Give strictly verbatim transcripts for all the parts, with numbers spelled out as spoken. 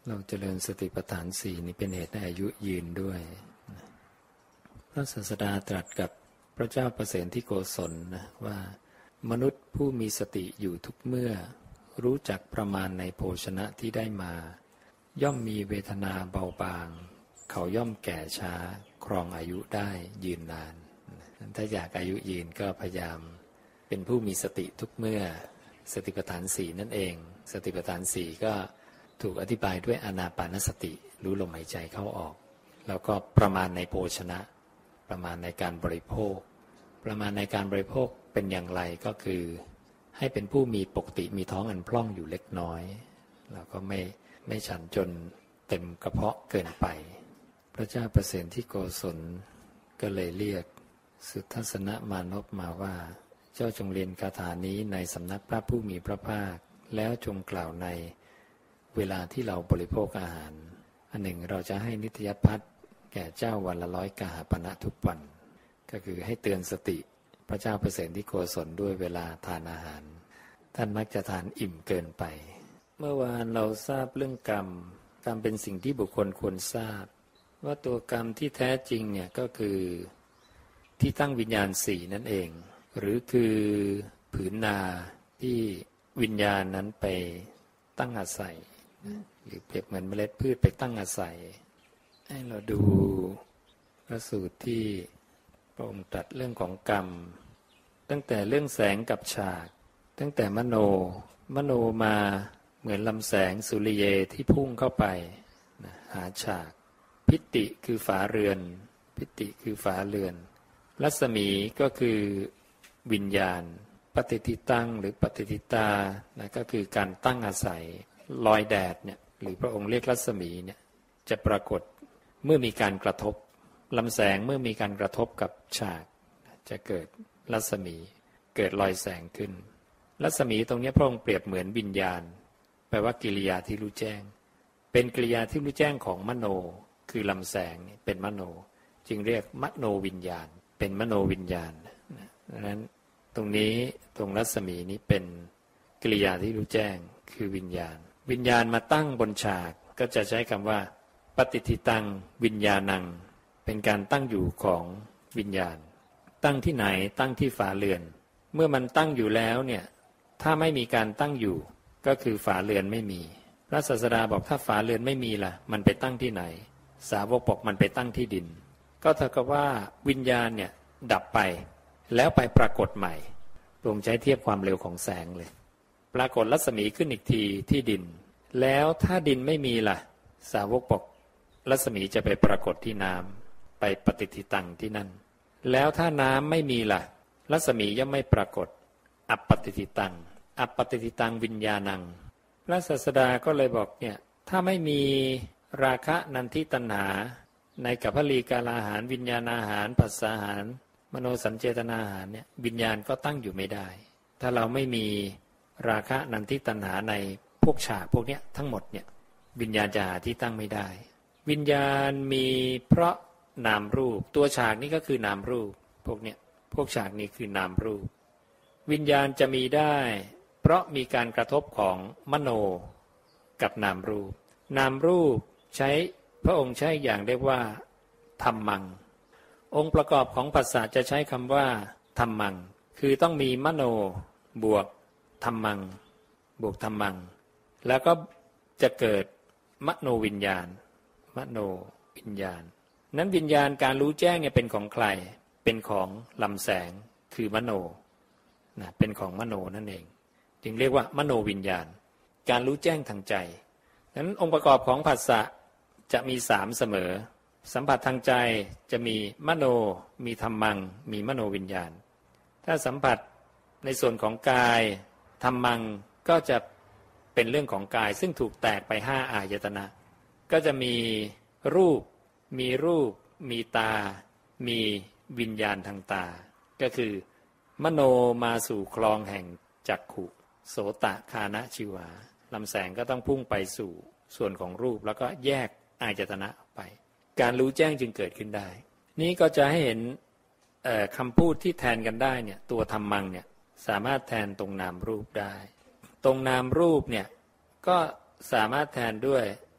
เราเจริญสติปัฏฐานสี่นี้เป็นเหตุให้อายุยืนด้วยพระศาสดาตรัสกับพระเจ้าประเสนที่โกศลนะว่ามนุษย์ผู้มีสติอยู่ทุกเมื่อรู้จักประมาณในโภชนะที่ได้มาย่อมมีเวทนาเบาบางเขาย่อมแก่ช้าครองอายุได้ยืนนานถ้าอยากอายุยืนก็พยายามเป็นผู้มีสติทุกเมื่อสติปัฏฐานสี่นั่นเองสติปัฏฐานสี่ก็ถูกอธิบายด้วยอานาปานสติรู้ลมหายใจเข้าออกแล้วก็ประมาณในโภชนะประมาณในการบริโภคประมาณในการบริโภคเป็นอย่างไรก็คือให้เป็นผู้มีปกติมีท้องอันพร่องอยู่เล็กน้อยแล้วก็ไม่ไม่ฉันจนเต็มกระเพาะเกินไปพระเจ้าประเสนที่โกศลก็เลยเรียกสุทัศนมานพมาว่าเจ้าจงเรียนคาถานี้ในสำนักพระผู้มีพระภาคแล้วจงกล่าวในเวลาที่เราบริโภคอาหารอันหนึ่งเราจะให้นิตยพัฒน์แก่เจ้าวันละร้อยกหาปณะทุกวันก็คือให้เตือนสติพระเจ้าประเสนที่โกศลด้วยเวลาทานอาหารท่านมักจะทานอิ่มเกินไปเมื่อวานเราทราบเรื่องกรรมกรรมเป็นสิ่งที่บุคคลควรทราบว่าตัวกรรมที่แท้จริงเนี่ยก็คือที่ตั้งวิญญาณสี่นั่นเองหรือคือผืนนาที่วิญญาณนั้นไปตั้งอาศัยหรือเปรียบเหมือนเมล็ดพืชไปตั้งอาศัยให้เราดูพระสูตรที่พระองค์ตรัสเรื่องของกรรมตั้งแต่เรื่องแสงกับฉากตั้งแต่มโนมโนมาเหมือนลำแสงสุริเยที่พุ่งเข้าไปนะหาฉากพิติคือฝาเรือนพิติคือฝาเรือนรัศมีก็คือวิญญาณปฏิทิตังหรือปฏิทิตานะก็คือการตั้งอาศัยลอยแดดเนี่ยหรือพระองค์เรียกรัศมีเนี่ยจะปรากฏเมื่อมีการกระทบลำแสงเมื่อมีการกระทบกับฉากจะเกิดรัศมีเกิดรอยแสงขึ้นรัศมีตรงนี้พระองค์เปรียบเหมือนวิญญาณแปลว่ากิริยาที่รู้แจ้งเป็นกิริยาที่รู้แจ้งของมโนคือลำแสงเป็นมโนจึงเรียกมโนวิญญาณเป็นมโนวิญญาณดังนั้นตรงนี้ตรงรัศมีนี้เป็นกิริยาที่รู้แจ้งคือวิญญาณวิญญาณมาตั้งบนฉากก็จะใช้คำว่าปฏิทิตังวิญญาณังเป็นการตั้งอยู่ของวิญญาณตั้งที่ไหนตั้งที่ฝาเรือนเมื่อมันตั้งอยู่แล้วเนี่ยถ้าไม่มีการตั้งอยู่ก็คือฝาเรือนไม่มีพระศาสดาบอกถ้าฝาเรือนไม่มีล่ะมันไปตั้งที่ไหนสาวกบอกมันไปตั้งที่ดินก็เท่ากับว่าวิญญาณเนี่ยดับไปแล้วไปปรากฏใหม่ตรงใช้เทียบความเร็วของแสงเลยปรากฏรัศมีขึ้นอีกทีที่ดินแล้วถ้าดินไม่มีล่ะสาวกบอกรัศมีจะไปปรากฏที่น้ำไปปฏิทิตังที่นั่นแล้วถ้าน้ำไม่มีล่ะรัศมีย่อมไม่ปรากฏอัปปฏิทิตังอัปปฏิทิตังวิญญาณังพระศาสดาก็เลยบอกเนี่ยถ้าไม่มีราคะนันทิตัณหาในกัพพลีกาลาหารวิญญาณอาหารผัสสะอาหารมโนสัญเจตนาอาหารเนี่ยวิญญาณก็ตั้งอยู่ไม่ได้ถ้าเราไม่มีราคะนันทิตัณหาในพวกฉากพวกนี้ทั้งหมดเนี่ยวิญญาณจะหาที่ตั้งไม่ได้วิญญาณมีเพราะนามรูปตัวฉากนี้ก็คือนามรูปพวกเนี้ยพวกฉากนี้คือนามรูปวิญญาณจะมีได้เพราะมีการกระทบของมโนกับนามรูปนามรูปใช้พระองค์ใช้อย่างเรียกว่าธัมมังองค์ประกอบของภาษาจะใช้คำว่าธัมมังคือต้องมีมโนบวกธัมมังบวกธัมมังแล้วก็จะเกิดมโนวิญญาณมโนวิญญาณนั้นวิญญาณการรู้แจ้งเนี่ยเป็นของใครเป็นของลำแสงคือมโนนะเป็นของมโนนั่นเองจึงเรียกว่ามโนวิญญาณการรู้แจ้งทางใจนั้นองค์ประกอบของผัสสะจะมีสามเสมอสัมผัสทางใจจะมีมโนมีธัมมังมีมโนวิญญาณถ้าสัมผัสในส่วนของกายธัมมังก็จะเป็นเรื่องของกายซึ่งถูกแตกไปห้าอายตนะก็จะมีรูปมีรูปมีตามีวิญญาณทางตาก็คือมโนมาสู่คลองแห่งจักขุโสตคานะชิวาลำแสงก็ต้องพุ่งไปสู่ส่วนของรูปแล้วก็แยกอายตนะออกไปการรู้แจ้งจึงเกิดขึ้นได้นี้ก็จะให้เห็นคำพูดที่แทนกันได้เนี่ยตัวธัมมังเนี่ยสามารถแทนตรงนามรูปได้ตรงนามรูปเนี่ยก็สามารถแทนด้วย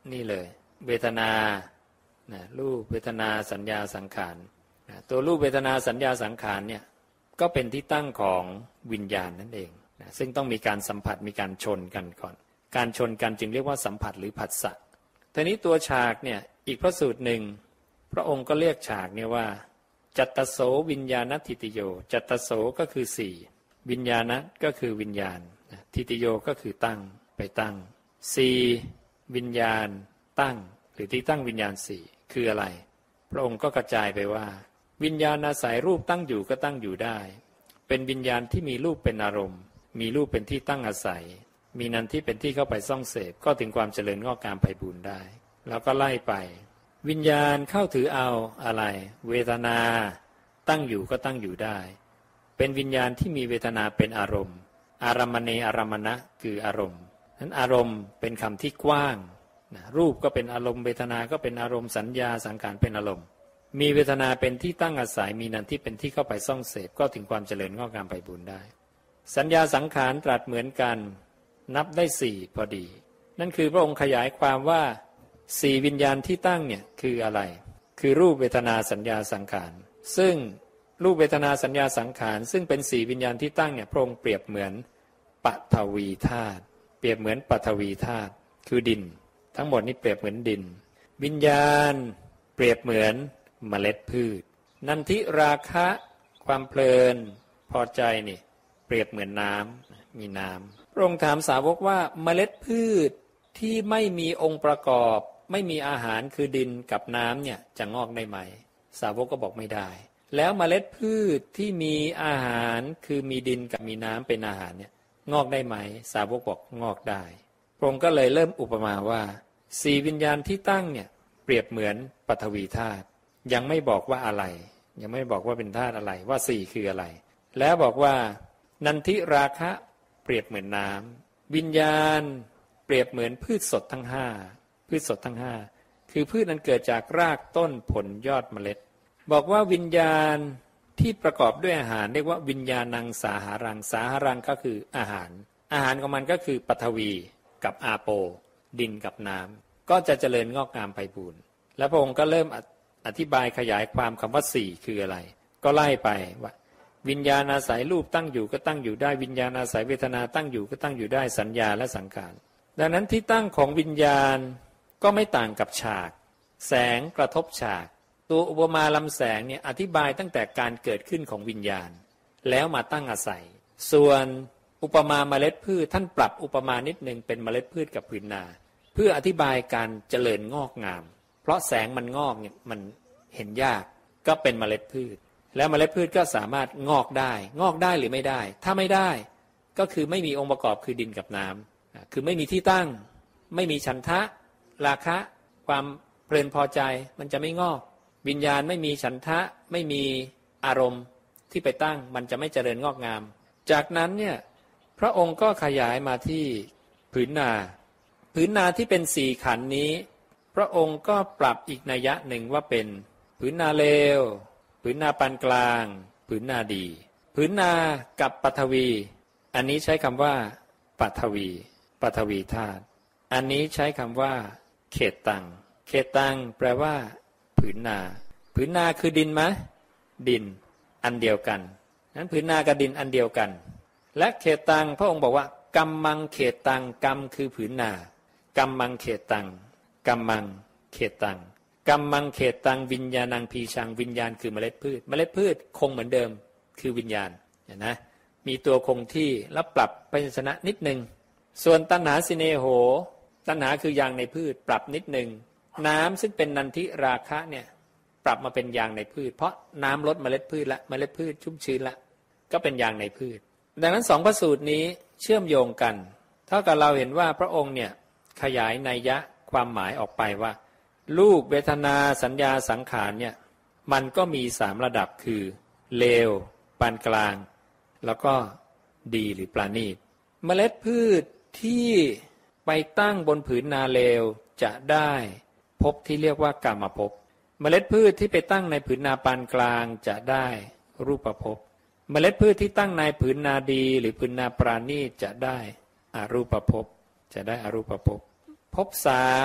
นี่เลยเวทนานะรูปเวทนาสัญญาสังขารนะตัวรูปเวทนาสัญญาสังขารเนี่ยก็เป็นที่ตั้งของวิญญาณนั่นเองนะซึ่งต้องมีการสัมผัสมีการชนกันก่อนการชนกันจึงเรียกว่าสัมผัสหรือผัสสะทีนี้ตัวฉากเนี่ยอีกพระสูตรหนึ่งพระองค์ก็เรียกฉากเนี่ยว่าจัตตโสวิญญาณทิติโยจัตตโสก็คือสี่วิญญาณก็คือวิญญาณทิติโยก็คือตั้งไปตั้งสี่วิญญาณตั้งหรือที่ตั้งวิญญาณสี่คืออะไรพระองค์ก็กระจายไปว่าวิญญาณอาศัยรูปตั้งอยู่ก็ตั้งอยู่ได้เป็นวิญญาณที่มีรูปเป็นอารมณ์มีรูปเป็นที่ตั้งอาศัยมีนันทิเป็นที่เข้าไปซ่องเสพก็ถึงความเจริญงอกงามไพบูลย์ได้แล้วก็ไล่ไปวิญญาณเข้าถือเอาอะไรเวทนาตั้งอยู่ก็ตั้งอยู่ได้เป็นวิญญาณที่มีเวทนาเป็นอารมณ์อารมณเนอารมณะคืออารมณ์นั้นอารมณ์เป็นคำที่กว้างนะรูปก็เป็นอารมณ์เวทนาก็เป็นอารมณ์สัญญาสังขารเป็นอารมณ์มีเวทนาเป็นที่ตั้งอาศัยมีนันทิเป็นที่เข้าไปซ่องเสพก็ถึงความเจริญงอกงามไพบูลย์ได้สัญญาสังขารตรัสเหมือนกันนับได้สี่พอดีนั่นคือพระองค์ขยายความว่าสี่วิญญาณที่ตั้งเนี่ยคืออะไรคือรูปเวทนาสัญญาสังขารซึ่งรูปเวทนาสัญญาสังขารซึ่งเป็นสี่วิญญาณที่ตั้งเนี่ยพระองค์เปรียบเหมือนปฐวีธาตุเปรียบเหมือนปฐวีธาตุคือดินทั้งหมดนี้เปรียบเหมือนดินวิญญาณเปรียบเหมือนเมล็ดพืชนันทิราคะความเพลินพอใจนี่เปรียบเหมือนน้ำมีน้ำพระองค์ถามสาวกว่าเมล็ดพืชที่ไม่มีองค์ประกอบไม่มีอาหารคือดินกับน้ำเนี่ยจะงอกได้ไหมสาวกก็บอกไม่ได้แล้วเมล็ดพืชที่มีอาหารคือมีดินกับมีน้ำเป็นอาหารเนี่ยงอกได้ไหมสาวกบอกงอกได้พระองค์ก็เลยเริ่มอุปมาว่าสี่วิญญาณที่ตั้งเนี่ยเปรียบเหมือนปฐวีธาตุยังไม่บอกว่าอะไรยังไม่บอกว่าเป็นธาตุอะไรว่าสี่คืออะไรแล้วบอกว่านันทิราคะเปรียบเหมือนน้ำวิญญาณเปรียบเหมือนพืชสดทั้งห้าพืชสดทั้งห้าคือพืชนั้นเกิดจากรากต้นผลยอดเมล็ดบอกว่าวิญญาณที่ประกอบด้วยอาหารเรียกว่าวิญญาณังสาหารังสาหารังก็คืออาหารอาหารของมันก็คือปฐวีกับอาโปดินกับน้ำก็จะเจริญงอกงามไพบูลย์แล้วพระองค์ก็เริ่มอธิบายขยายความคำว่าสี่คืออะไรก็ไล่ไปว่าวิญญาณอาศัยรูปตั้งอยู่ก็ตั้งอยู่ได้วิญญาณอาศัยเวทนาตั้งอยู่ก็ตั้งอยู่ได้สัญญาและสังขารดังนั้นที่ตั้งของวิญญาณก็ไม่ต่างกับฉากแสงกระทบฉากตัวอุปมาลำแสงเนี่ยอธิบายตั้งแต่การเกิดขึ้นของวิญญาณแล้วมาตั้งอาศัยส่วนอุปมาเมล็ดพืชท่านปรับอุปมานิดนึงเป็นเมล็ดพืชกับผืนนาเพื่ออธิบายการเจริญงอกงามเพราะแสงมันงอกเนี่ยมันเห็นยากก็เป็นเมล็ดพืชแล้วเมล็ดพืชก็สามารถงอกได้งอกได้หรือไม่ได้ถ้าไม่ได้ก็คือไม่มีองค์ประกอบคือดินกับน้ำคือไม่มีที่ตั้งไม่มีฉันทะราคะความเพลินพอใจมันจะไม่งอกวิญญาณไม่มีฉันทะไม่มีอารมณ์ที่ไปตั้งมันจะไม่เจริญงอกงามจากนั้นเนี่ยพระองค์ก็ขยายมาที่ผืนนาผืนนาที่เป็นสี่ขันธ์นี้พระองค์ก็ปรับอีกนัยยะหนึ่งว่าเป็นผืนนาเลวผืนนาปานกลางผืนนาดีผืนนากับปฐวีอันนี้ใช้คำว่าปฐวีปฐวีธาตุอันนี้ใช้คำว่าเขตตังเขตตังแปลว่าผืนนาผืนนาคือดินไหมดินอันเดียวกันนั้นผืนนากับดินอันเดียวกันและเขตตังพระองค์บอกว่ากัมมังเขตตังกัมคือผืนนากัมมังเขตตังกัมมังเขตตังกัมมังเขตตังวิญญาณังพีชังวิญญาณคือเมล็ดพืชเมล็ดพืชคงเหมือนเดิมคือวิญญาณเห็นนะมีตัวคงที่แล้วปรับพยัญชนะนิดนึงส่วนตัณหาสิเนโหตัณหาคือยางในพืชปรับนิดนึงน้ำซึ่งเป็นนันทิราคะเนี่ยปรับมาเป็นยางในพืชเพราะน้ำลดเมล็ดพืชละเมล็ดพืชชุ่มชื้นละก็เป็นยางในพืชดังนั้นสองพระสูตรนี้เชื่อมโยงกันเท่ากับเราเห็นว่าพระองค์เนี่ยขยายนัยยะความหมายออกไปว่ารูปเวทนาสัญญาสังขารเนี่ยมันก็มีสามระดับคือเลวปานกลางแล้วก็ดีหรือปราณีตเมล็ดพืชที่ไปตั้งบนผืนนาเลวจะได้ภพที่เรียกว่ากามภพเมล็ดพืชที่ไปตั้งในผืนนาปานกลางจะได้รูปภพเมล็ดพืชที่ตั้งในผืนนาดีหรือผืนนาปราณีตจะได้อรูปภพจะได้อรูปภพภพสาม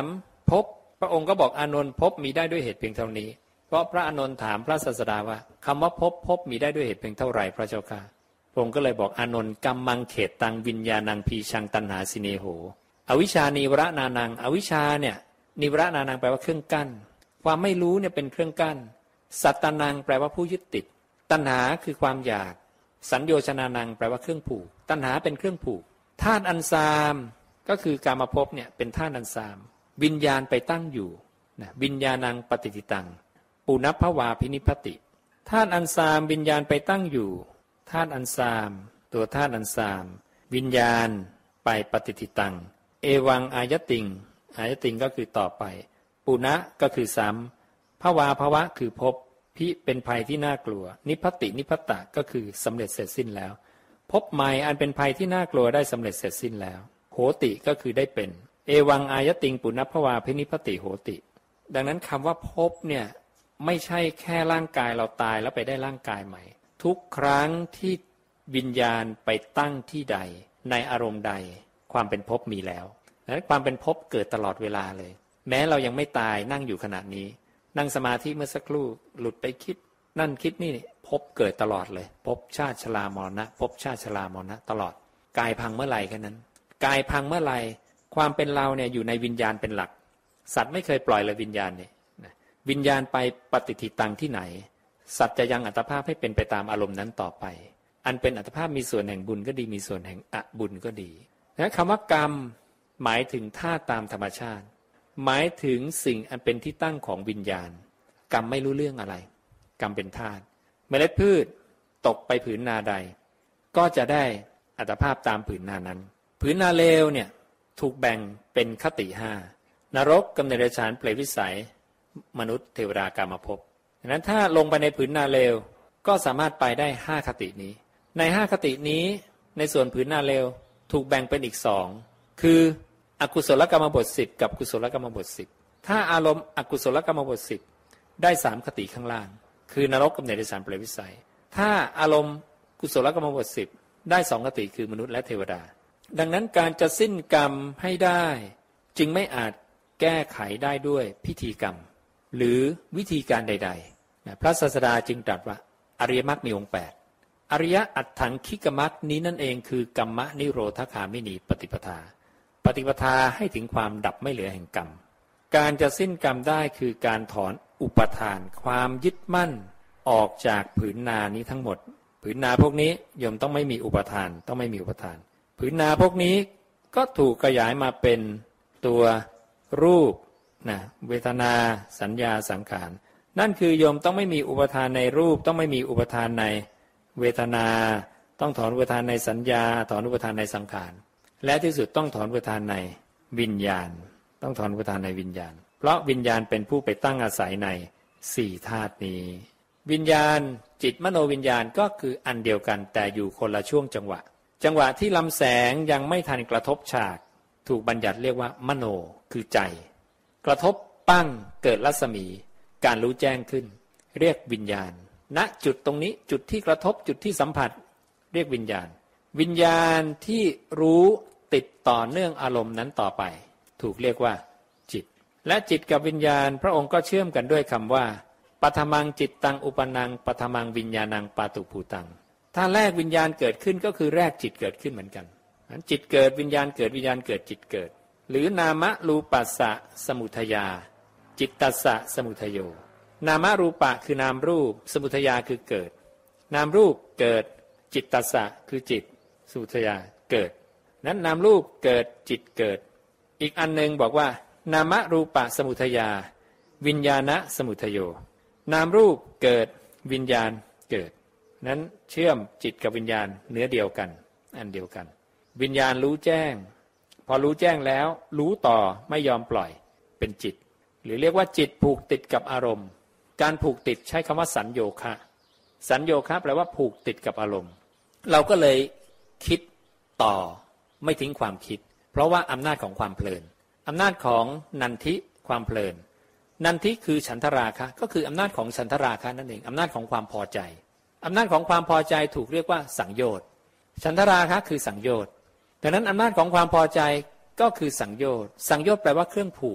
ภพพระองค์ก็บอกอานนท์ภพมีได้ด้วยเหตุเพียงเท่านี้เพราะพระอานนท์ถามพระศาสดาว่าคำว่าภพภพมีได้ด้วยเหตุเพียงเท่าไหร่พระเจ้าค่ะพระองค์ก็เลยบอกอานนท์กัมมังเขตตังวิญญาณังพีชังตัณหาสิเนโหอวิชานิวรนานังอวิชาเนี่ยนิวรนานังแปลว่าเครื่องกั้นความไม่รู้เนี่ยเป็นเครื่องกั้นสัตตานังแปลว่าผู้ยึดติดตัณหาคือความอยากสัญโยชนานังแปลว่าเครื่องผูกตัณหาเป็นเครื่องผูกธาตุอันซามก็คือกามภพเนี่ยเป็นธาตุอันซามวิญญาณไปตั้งอยู่นะวิญญาณังปฏิติตังปุณพวาพินิพติธาตุอันซามวิญญาณไปตั้งอยู่ธาตุอันซามตัวธาตุอันซามวิญญาณไปปฏิติตังเอวังอายติงอายติงก็คือต่อไปปุณะก็คือซ้ำภวาภวะคือภพพิเป็นภัยที่น่ากลัวนิพตินิพตะก็คือสำเร็จเสร็จสิ้นแล้วภพใหม่อันเป็นภัยที่น่ากลัวได้สำเร็จเสร็จสิ้นแล้วโหติก็คือได้เป็นเอวังอายติงปุณพวาพินิพติโหติดังนั้นคำว่าภพเนี่ยไม่ใช่แค่ร่างกายเราตายแล้วไปได้ร่างกายใหม่ทุกครั้งที่วิญญาณไปตั้งที่ใดในอารมณ์ใดความเป็นภพมีแล้วดังนั้นความเป็นภพเกิดตลอดเวลาเลยแม้เรายังไม่ตายนั่งอยู่ขณะนี้นั่งสมาธิเมื่อสักครู่หลุดไปคิดนั่นคิดนี่ภพเกิดตลอดเลยภพชาติชรามรณะภพชาติชรามรณะตลอดกายพังเมื่อไหร่แค่นั้นกายพังเมื่อไหร่ความเป็นเราเนี่ยอยู่ในวิญญาณเป็นหลักสัตว์ไม่เคยปล่อยเลยวิญญาณเนี่ยวิญญาณไปปฏิทิตังที่ไหนสัตว์จะยังอัตภาพให้เป็นไปตามอารมณ์นั้นต่อไปอันเป็นอัตภาพมีส่วนแห่งบุญก็ดีมีส่วนแห่งอบุญก็ดีนะคำว่ากรรมหมายถึงธาตุตามธรรมชาติหมายถึงสิ่งอันเป็นที่ตั้งของวิญญาณกรรมไม่รู้เรื่องอะไรกรรมเป็นธาตุเมล็ดพืชตกไปผืนนาใดก็จะได้อัตภาพตามผืนนานั้นผืนนาเลวเนี่ยถูกแบ่งเป็นคติห้านรกกำเนิดเดรัจฉานเปรตวิสัยมนุษย์เทวดากามภพดังนั้นถ้าลงไปในผืนนาเลวก็สามารถไปได้ห้าคตินี้ในห้าคตินี้ในส่วนผืนนาเลวถูกแบ่งเป็นอีกสองคืออกุศลกรรมบทสิบกับกุศลกรรมบทสิบถ้าอารมณ์อกุศลกรรมบทสิบได้สามคติข้างล่างคือนรกกำเนิดเดรัจฉานเปรตวิสัยถ้าอารมณ์กุศลกรรมบทสิบได้สองคติคือมนุษย์และเทวดาดังนั้นการจะสิ้นกรรมให้ได้จึงไม่อาจแก้ไขได้ด้วยพิธีกรรมหรือวิธีการใดๆพระศาสดาจึงตรัสว่าอริยมรรคมีองค์แปดอริยอัตถังคิกมรรคนี้นั่นเองคือกัมมะนิโรธคามินีปฏิปทาปฏิปทาให้ถึงความดับไม่เหลือแห่งกรรมการจะสิ้นกรรมได้คือการถอนอุปทานความยึดมั่นออกจากผืนนานี้ทั้งหมดผืนนาพวกนี้โยมต้องไม่มีอุปทานต้องไม่มีอุปทานผืนนาพวกนี้ก็ถูกขยายมาเป็นตัวรูปนะเวทนาสัญญาสังขารนั่นคือโยมต้องไม่มีอุปทานในรูปต้องไม่มีอุปทานในเวทนาต้องถอนอุปทานในสัญญาถอนอุปทานในสังขารและที่สุดต้องถอนอุปทานในวิญญาณต้องถอนอุปทานในวิญญาณเพราะวิญญาณเป็นผู้ไปตั้งอาศัยในสี่ธาตุนี้วิญญาณจิตมโนวิญญาณก็คืออันเดียวกันแต่อยู่คนละช่วงจังหวะจังหวะที่ลำแสงยังไม่ทันกระทบฉากถูกบัญญัติเรียกว่ามโนคือใจกระทบปั้งเกิดรัศมีการรู้แจ้งขึ้นเรียกวิญญาณณจุดตรงนี้จุดที่กระทบจุดที่สัมผัสเรียกวิญญาณวิญญาณที่รู้ติดต่อเนื่องอารมณ์นั้นต่อไปถูกเรียกว่าจิตและจิตกับวิญญาณพระองค์ก็เชื่อมกันด้วยคำว่าปฐมังจิตตังอุปนังปฐมังวิญญาณังปาตุภูตังถ้าแรกวิญญาณเกิดขึ้นก็คือแรกจิตเกิดขึ้นเหมือนกันจิตเกิดวิญญาณเกิดวิญญาณเกิดจิตเกิดหรือนามรูปัสสะสมุทัยาจิตตัสสะสมุทัยโยนามรูปะคือนามรูปสมุทัยาคือเกิดนามรูปเกิดจิตตัสสะคือจิตสมุทัยาเกิดนั้นนามรูปเกิดจิตเกิดอีกอันนึงบอกว่านามรูปะสมุทัยาวิญญาณสมุทัยโยนามรูปเกิดวิญญาณเกิดนั้นเชื่อมจิตกับวิญญาณเนื้อเดียวกันอันเดียวกันวิญญาณรู้แจ้งพอรู้แจ้งแล้วรู้ต่อไม่ยอมปล่อยเป็นจิตหรือเรียกว่าจิตผูกติดกับอารมณ์การผูกติดใช้คำว่าสัญโยคะสัญโยคะแปลว่าผูกติดกับอารมณ์เราก็เลยคิดต่อไม่ทิ้งความคิดเพราะว่าอำนาจของความเพลินอำนาจของนันทิความเพลินนันทิคือฉันทราคะก็คืออำนาจของฉันทราคะนั่นเองอำนาจของความพอใจอำนาจของความพอใจถูกเรียกว่าสังโยชน์ฉันทราคะคือสังโยชน์ดังนั้นอำนาจของความพอใจก็คือสังโยชน์สังโยชน์แปลว่าเครื่องผูก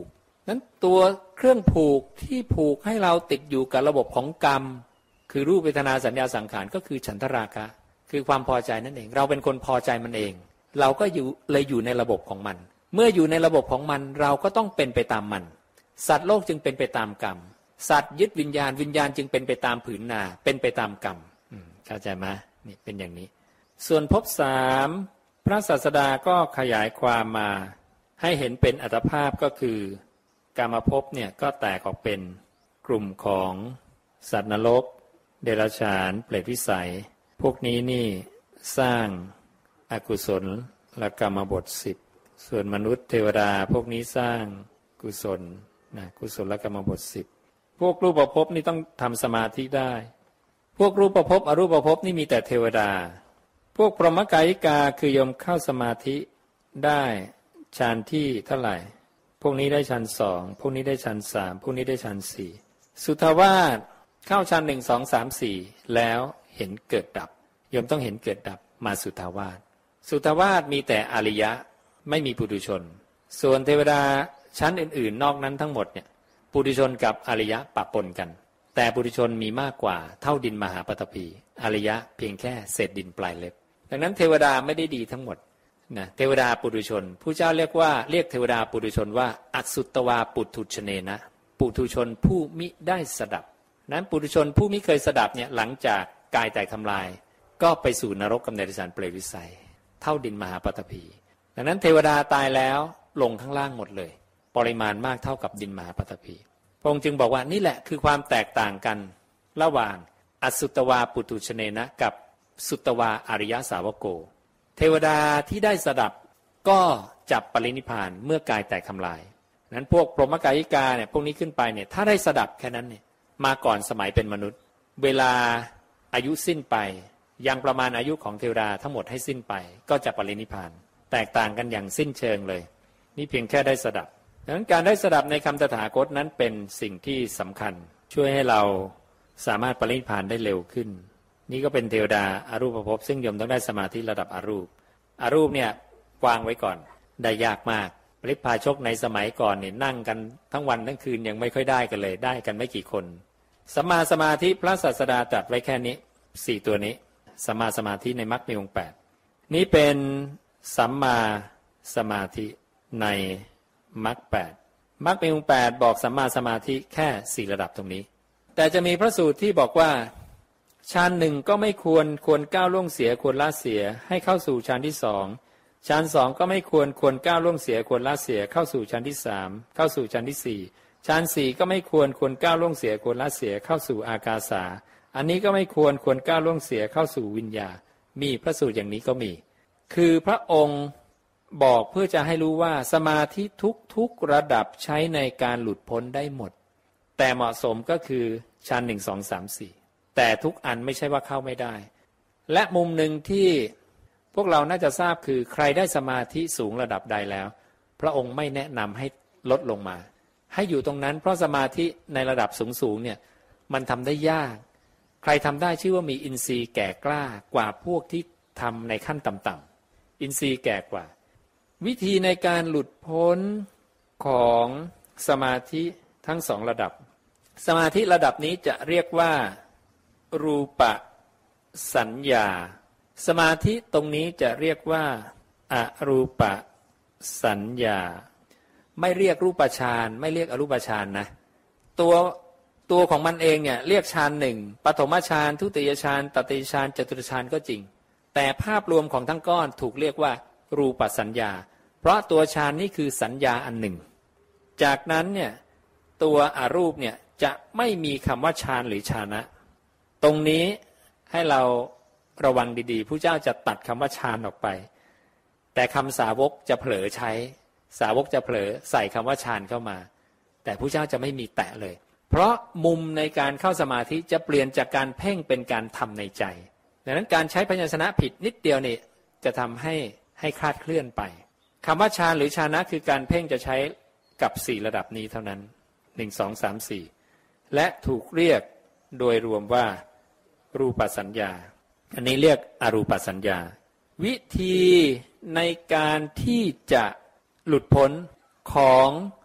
นั้นตัวเครื่องผูกที่ผูกให้เราติดอยู่กับระบบของกรรมคือรูปเวทนาสัญญาสังขารก็คือฉันทราคะคือความพอใจนั่นเองเราเป็นคนพอใจมันเองเราก็อยู่เลยอยู่ในระบบของมันเมื่ออยู่ในระบบของมันเราก็ต้องเป็นไปตามมันสัตว์โลกจึงเป็นไปตามกรรมสัตว์ยึดวิญญาณวิญญาณจึงเป็นไปตามผืนนาเป็นไปตามกรรมเข้าใจไหมนี่เป็นอย่างนี้ส่วนภพสามพระศาสดาก็ขยายความมาให้เห็นเป็นอัตภาพก็คือกามภพเนี่ยก็แตกออกเป็นกลุ่มของสัตว์นรกเดรัจฉานเปรตวิสัยพวกนี้นี่สร้างอกุศลและกรรมบทสิบส่วนมนุษย์เทวดาพวกนี้สร้างกุศลนะกุศลและกรรมบทสิบพวกรูปภพนี่ต้องทำสมาธิได้พวกรูปภพอรูปภพนี่มีแต่เทวดาพวกพรหมกายิกาคือยมเข้าสมาธิได้ฌานที่เท่าไหร่พวกนี้ได้ฌานสองพวกนี้ได้ฌานสามพวกนี้ได้ฌานสี่สุทวาสเข้าฌานหนึ่งสองสามสี่แล้วเห็นเกิดดับยมต้องเห็นเกิดดับมาสุทวาสสุทวาสมีแต่อริยะไม่มีปุถุชนส่วนเทวดาชั้นอื่นๆนอกนั้นทั้งหมดเนี่ยปุถุชนกับอริยะปะปนกันแต่ปุถุชนมีมากกว่าเท่าดินมหาปฐพีอริยะเพียงแค่เศษดินปลายเล็บดังนั้นเทวดาไม่ได้ดีทั้งหมดนะเทวดาปุถุชนผู้เจ้าเรียกว่าเรียกเทวดาปุถุชนว่าอสุตวาปุถุชเนนะปุถุชนผู้มิได้สดับนั้นปุถุชนผู้มิเคยสดับเนี่ยหลังจากกายแตกทำลายก็ไปสู่นรกกำเนิดดิฉันเปรตวิสัยเท่าดินมหาปฐพีดังนั้นเทวดาตายแล้วลงข้างล่างหมดเลยปริมาณมากเท่ากับดินมหาปฐพีพระองค์จึงบอกว่านี่แหละคือความแตกต่างกันระหว่างอสุตวาปุถุชเนนะกับสุตวาอริยสาวโกเทวดาที่ได้สดับก็จับปรินิพพานเมื่อกายแตกทำลายนั้นพวกพรหมกายิกาเนี่ยพวกนี้ขึ้นไปเนี่ยถ้าได้สดับแค่นั้นเนี่ยมาก่อนสมัยเป็นมนุษย์เวลาอายุสิ้นไปยังประมาณอายุของเทวดาทั้งหมดให้สิ้นไปก็จะปรินิพพานแตกต่างกันอย่างสิ้นเชิงเลยนี่เพียงแค่ได้สดับดังนั้นการได้สดับในคำตถาคตนั้นเป็นสิ่งที่สำคัญช่วยให้เราสามารถปรินิพพานได้เร็วขึ้นนี่ก็เป็นเทวดาอารูปภพซึ่งโยมต้องได้สมาธิระดับอารูปอารูปเนี่ยวางไว้ก่อนได้ยากมากปริพพาชกในสมัยก่อนเนี่ยนั่งกันทั้งวันทั้งคืนยังไม่ค่อยได้กันเลยได้กันไม่กี่คนสัมมาสมาธิพระศาสดาตรัสไว้แค่นี้สี่ตัวนี้สัมมาสมาธิในมรรคมีองค์แปดนี้เป็นสัมมาสมาธิในมรรคแปดมรรคมีองค์แปดบอกสัมมาสมาธิแค่สี่ระดับตรงนี้แต่จะมีพระสูตรที่บอกว่าฌานหนึ่งก็ไม่ควรควรก้าวล่วงเสียควรละเสียให้เข้าสู่ฌานที่สองฌานสองก็ไม่ควรควรก้าวล่วงเสียควรละเสียเข้าสู่ฌานที่สามเข้าสู่ฌานที่สี่ฌานสี่ก็ไม่ควรควรก้าวล่วงเสียควรละเสียเข้าสู่อากาสาอันนี้ก็ไม่ควรควรก้าวล่วงเสียเข้าสู่วิญญามีพระสูตรอย่างนี้ก็มีคือพระองค์บอกเพื่อจะให้รู้ว่าสมาธิทุกๆระดับใช้ในการหลุดพ้นได้หมดแต่เหมาะสมก็คือฌานหนึ่งสองสามสี่แต่ทุกอันไม่ใช่ว่าเข้าไม่ได้และมุมหนึ่งที่พวกเราน่าจะทราบคือใครได้สมาธิสูงระดับใดแล้วพระองค์ไม่แนะนำให้ลดลงมาให้อยู่ตรงนั้นเพราะสมาธิในระดับสูงๆเนี่ยมันทำได้ยากใครทำได้ชื่อว่ามีอินทรีย์แก่กล้ากว่าพวกที่ทำในขั้นต่ำๆอินทรีย์แก่กว่าวิธีในการหลุดพ้นของสมาธิทั้งสองระดับสมาธิระดับนี้จะเรียกว่ารูปสัญญาสมาธิตรงนี้จะเรียกว่าอรูปสัญญาไม่เรียกรูปฌานไม่เรียกอรูปฌานนะตัวตัวของมันเองเนี่ยเรียกฌานหนึ่งปฐมฌานทุติยฌานตติยฌานจตุตฌานก็จริงแต่ภาพรวมของทั้งก้อนถูกเรียกว่ารูปสัญญาเพราะตัวฌานนี่คือสัญญาอันหนึ่งจากนั้นเนี่ยตัวอรูปเนี่ยจะไม่มีคำว่าฌานหรือฌานะตรงนี้ให้เราระวังดีๆผู้เจ้าจะตัดคำว่าฌานออกไปแต่คำสาวกจะเผลอใช้สาวกจะเผลอใส่คำว่าฌานเข้ามาแต่ผู้เจ้าจะไม่มีแตะเลยเพราะมุมในการเข้าสมาธิจะเปลี่ยนจากการเพ่งเป็นการทำในใจดังนั้นการใช้พยัญชนะผิดนิดเดียวนี่จะทำให้ให้คลาดเคลื่อนไปคำว่าฌานหรือฌานะคือการเพ่งจะใช้กับสี่ระดับนี้เท่านั้นหนึ่ง สอง สาม สี่และถูกเรียกโดยรวมว่ารูปสัญญาอันนี้เรียกอรูปสัญญาวิธีในการที่จะหลุดพ้นของ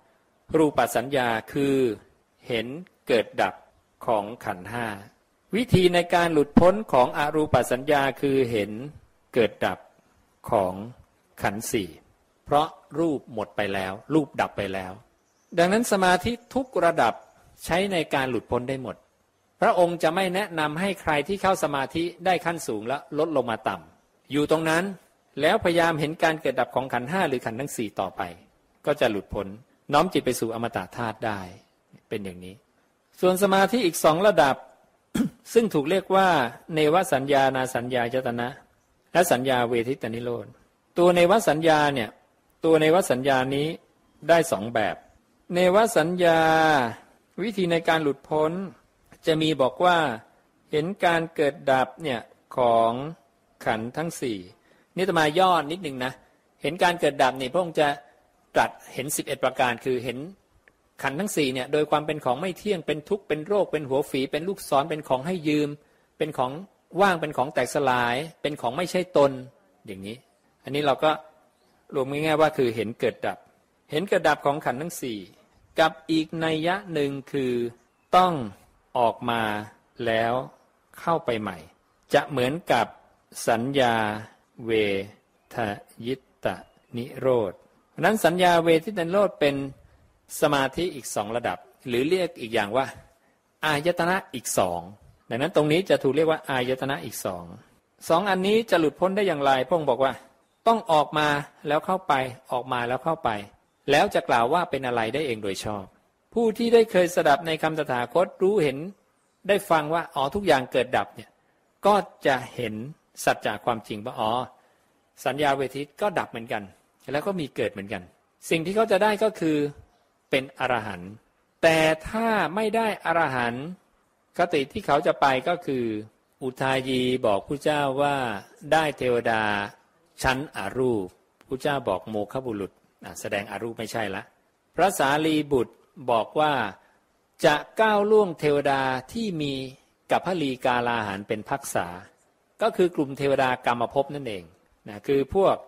รูปสัญญาคือเห็นเกิดดับของขันธ์ห้าวิธีในการหลุดพ้นของอรูปสัญญาคือเห็นเกิดดับของขันธ์สี่เพราะรูปหมดไปแล้วรูปดับไปแล้วดังนั้นสมาธิทุกระดับใช้ในการหลุดพ้นได้หมดพระองค์จะไม่แนะนำให้ใครที่เข้าสมาธิได้ขั้นสูงแล้วลดลงมาต่ำอยู่ตรงนั้นแล้วพยายามเห็นการเกิดดับของขันธ์ห้าหรือขันธ์ทั้งสี่ต่อไปก็จะหลุดพ้นน้อมจิตไปสู่อมตะธาตุได้เป็นอย่างนี้ส่วนสมาธิอีกสองระดับ ซึ่งถูกเรียกว่าเนวสัญญานาสัญญายตนะและสัญญาเวทิตนิโรธตัวเนวสัญญาเนี่ยตัวเนวสัญญานี้ได้สองแบบเนวสัญญาวิธีในการหลุดพ้นจะมีบอกว่าเห็นการเกิดดับเนี่ยของขันธ์ทั้งสี่นี่จะมาย่อนิดนึงนะเห็นการเกิดดับนี่พระองค์จะตรัสเห็นสิบเอ็ดประการคือเห็นขันธ์ทั้งสี่เนี่ยโดยความเป็นของไม่เที่ยงเป็นทุกข์เป็นโรคเป็นหัวฝีเป็นลูกศรเป็นของให้ยืมเป็นของว่างเป็นของแตกสลายเป็นของไม่ใช่ตนอย่างนี้อันนี้เราก็รวมง่ายๆว่าคือเห็นเกิดดับเห็นเกิดดับของขันธ์ทั้งสี่กับอีกนัยยะหนึ่งคือต้องออกมาแล้วเข้าไปใหม่จะเหมือนกับสัญญาเวทยิตตนิโรธนั้นสัญญาเวทิตนิโรธเป็นสมาธิอีกสองระดับหรือเรียกอีกอย่างว่าอายตนะอีกสองดังนั้นตรงนี้จะถูกเรียกว่าอายตนะอีกสองสองอันนี้จะหลุดพ้นได้อย่างไรพระองค์บอกว่าต้องออกมาแล้วเข้าไปออกมาแล้วเข้าไปแล้วจะกล่าวว่าเป็นอะไรได้เองโดยชอบผู้ที่ได้เคยสดับในคำตถาคตรู้เห็นได้ฟังว่าอ๋อทุกอย่างเกิดดับเนี่ยก็จะเห็นสัจจะความจริงว่าอ๋อสัญญาเวทิตก็ดับเหมือนกันแล้วก็มีเกิดเหมือนกันสิ่งที่เขาจะได้ก็คือเป็นอรหันต์แต่ถ้าไม่ได้อรหันต์คติที่เขาจะไปก็คืออุทายีบอกพระเจ้าว่าได้เทวดาชั้นอรูปพระเจ้าบอกโมฆะบุรุษแสดงอรูปไม่ใช่ละพระสารีบุตรบอกว่าจะก้าวล่วงเทวดาที่มีกัปพลีกาลาหารเป็นภักษาก็คือกลุ่มเทวดากรรมภพนั่นเองนะคือพวก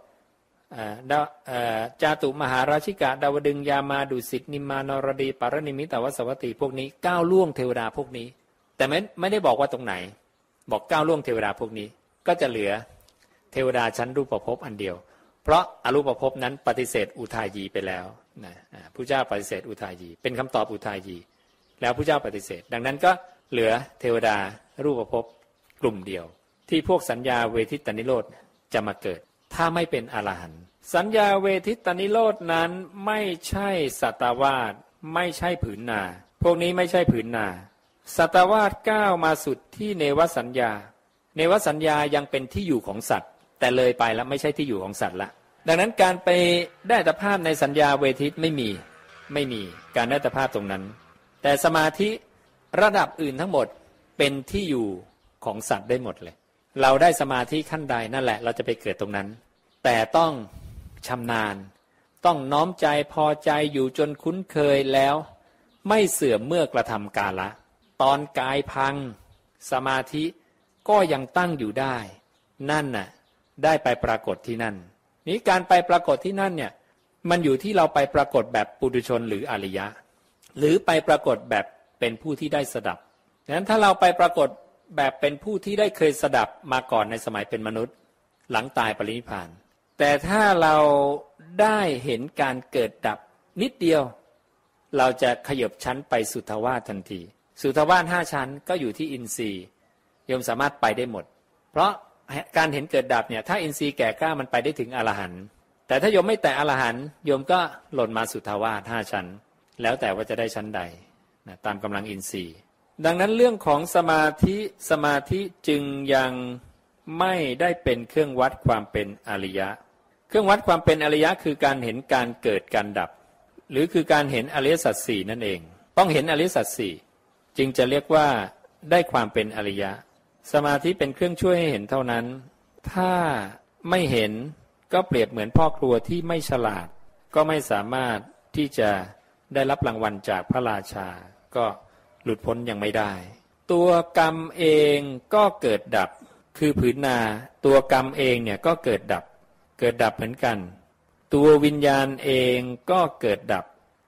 จาตุมหาราชิกะดาวดึงยามาดุสิตนิมมานรดีปารณิมิตวสวัตติพวกนี้ก้าวล่วงเทวดาพวกนี้แต่ไม่ไม่ได้บอกว่าตรงไหนบอกก้าวล่วงเทวดาพวกนี้ก็จะเหลือเทวดาชั้นรูปภพอันเดียวเพราะอรูปภพนั้นปฏิเสธอุทายีไปแล้วนะพระเจ้าปฏิเสธอุทายีเป็นคำตอบอุทายีแล้วพระเจ้าปฏิเสธดังนั้นก็เหลือเทวดารูปภพกลุ่มเดียวที่พวกสัญญาเวทิตนิโรธจะมาเกิดถ้าไม่เป็นอรหันต์สัญญาเวทิตนิโรธนั้นไม่ใช่สัตวาสไม่ใช่ผืนนาพวกนี้ไม่ใช่ผืนนาสัตวาสก้าวมาสุดที่เนวสัญญาเนวสัญญายังเป็นที่อยู่ของสัตว์แต่เลยไปแล้วไม่ใช่ที่อยู่ของสัตว์ละดังนั้นการไปได้อัตภาพในสัญญาเวทิตไม่มีไม่มีการได้อัตภาพตรงนั้นแต่สมาธิระดับอื่นทั้งหมดเป็นที่อยู่ของสัตว์ได้หมดเลยเราได้สมาธิขั้นใดนั่นแหละเราจะไปเกิดตรงนั้นแต่ต้องชำนาญต้องน้อมใจพอใจอยู่จนคุ้นเคยแล้วไม่เสื่อมเมื่อกระทำกาละตอนกายพังสมาธิก็ยังตั้งอยู่ได้นั่นน่ะได้ไปปรากฏที่นั่นนี้การไปปรากฏที่นั่นเนี่ยมันอยู่ที่เราไปปรากฏแบบปุถุชนหรืออริยะหรือไปปรากฏแบบเป็นผู้ที่ได้สดับดังนั้นถ้าเราไปปรากฏแบบเป็นผู้ที่ได้เคยสดับมาก่อนในสมัยเป็นมนุษย์หลังตายปรินิพพานแต่ถ้าเราได้เห็นการเกิดดับนิดเดียวเราจะขยับชั้นไปสุทวาสทันทีสุทวาสห้าชั้นก็อยู่ที่อินทรีย์โยมสามารถไปได้หมดเพราะการเห็นเกิดดับเนี่ยถ้าอินทรีย์แก่กล้ามันไปได้ถึงอรหันต์แต่ถ้าโยมไม่แตะอรหันต์โยมก็หล่นมาสุทวาสห้าชั้นแล้วแต่ว่าจะได้ชั้นใดนะตามกำลังอินทรีย์ดังนั้นเรื่องของสมาธิสมาธิจึงยังไม่ได้เป็นเครื่องวัดความเป็นอริยะเครื่องวัดความเป็นอริยะคือการเห็นการเกิดการดับหรือคือการเห็นอริยสัจสี่นั่นเองต้องเห็นอริยสัจสี่จึงจะเรียกว่าได้ความเป็นอริยะสมาธิเป็นเครื่องช่วยให้เห็นเท่านั้นถ้าไม่เห็นก็เปรียบเหมือนพ่อครัวที่ไม่ฉลาดก็ไม่สามารถที่จะได้รับรางวัลจากพระราชาก็หลุดพ้นยังไม่ได้ตัวกรรมเองก็เกิดดับคือผืนนาตัวกรรมเองเนี่ยก็เกิดดับเกิดดับเหมือนกันตัววิญญาณเองก็เกิดดับ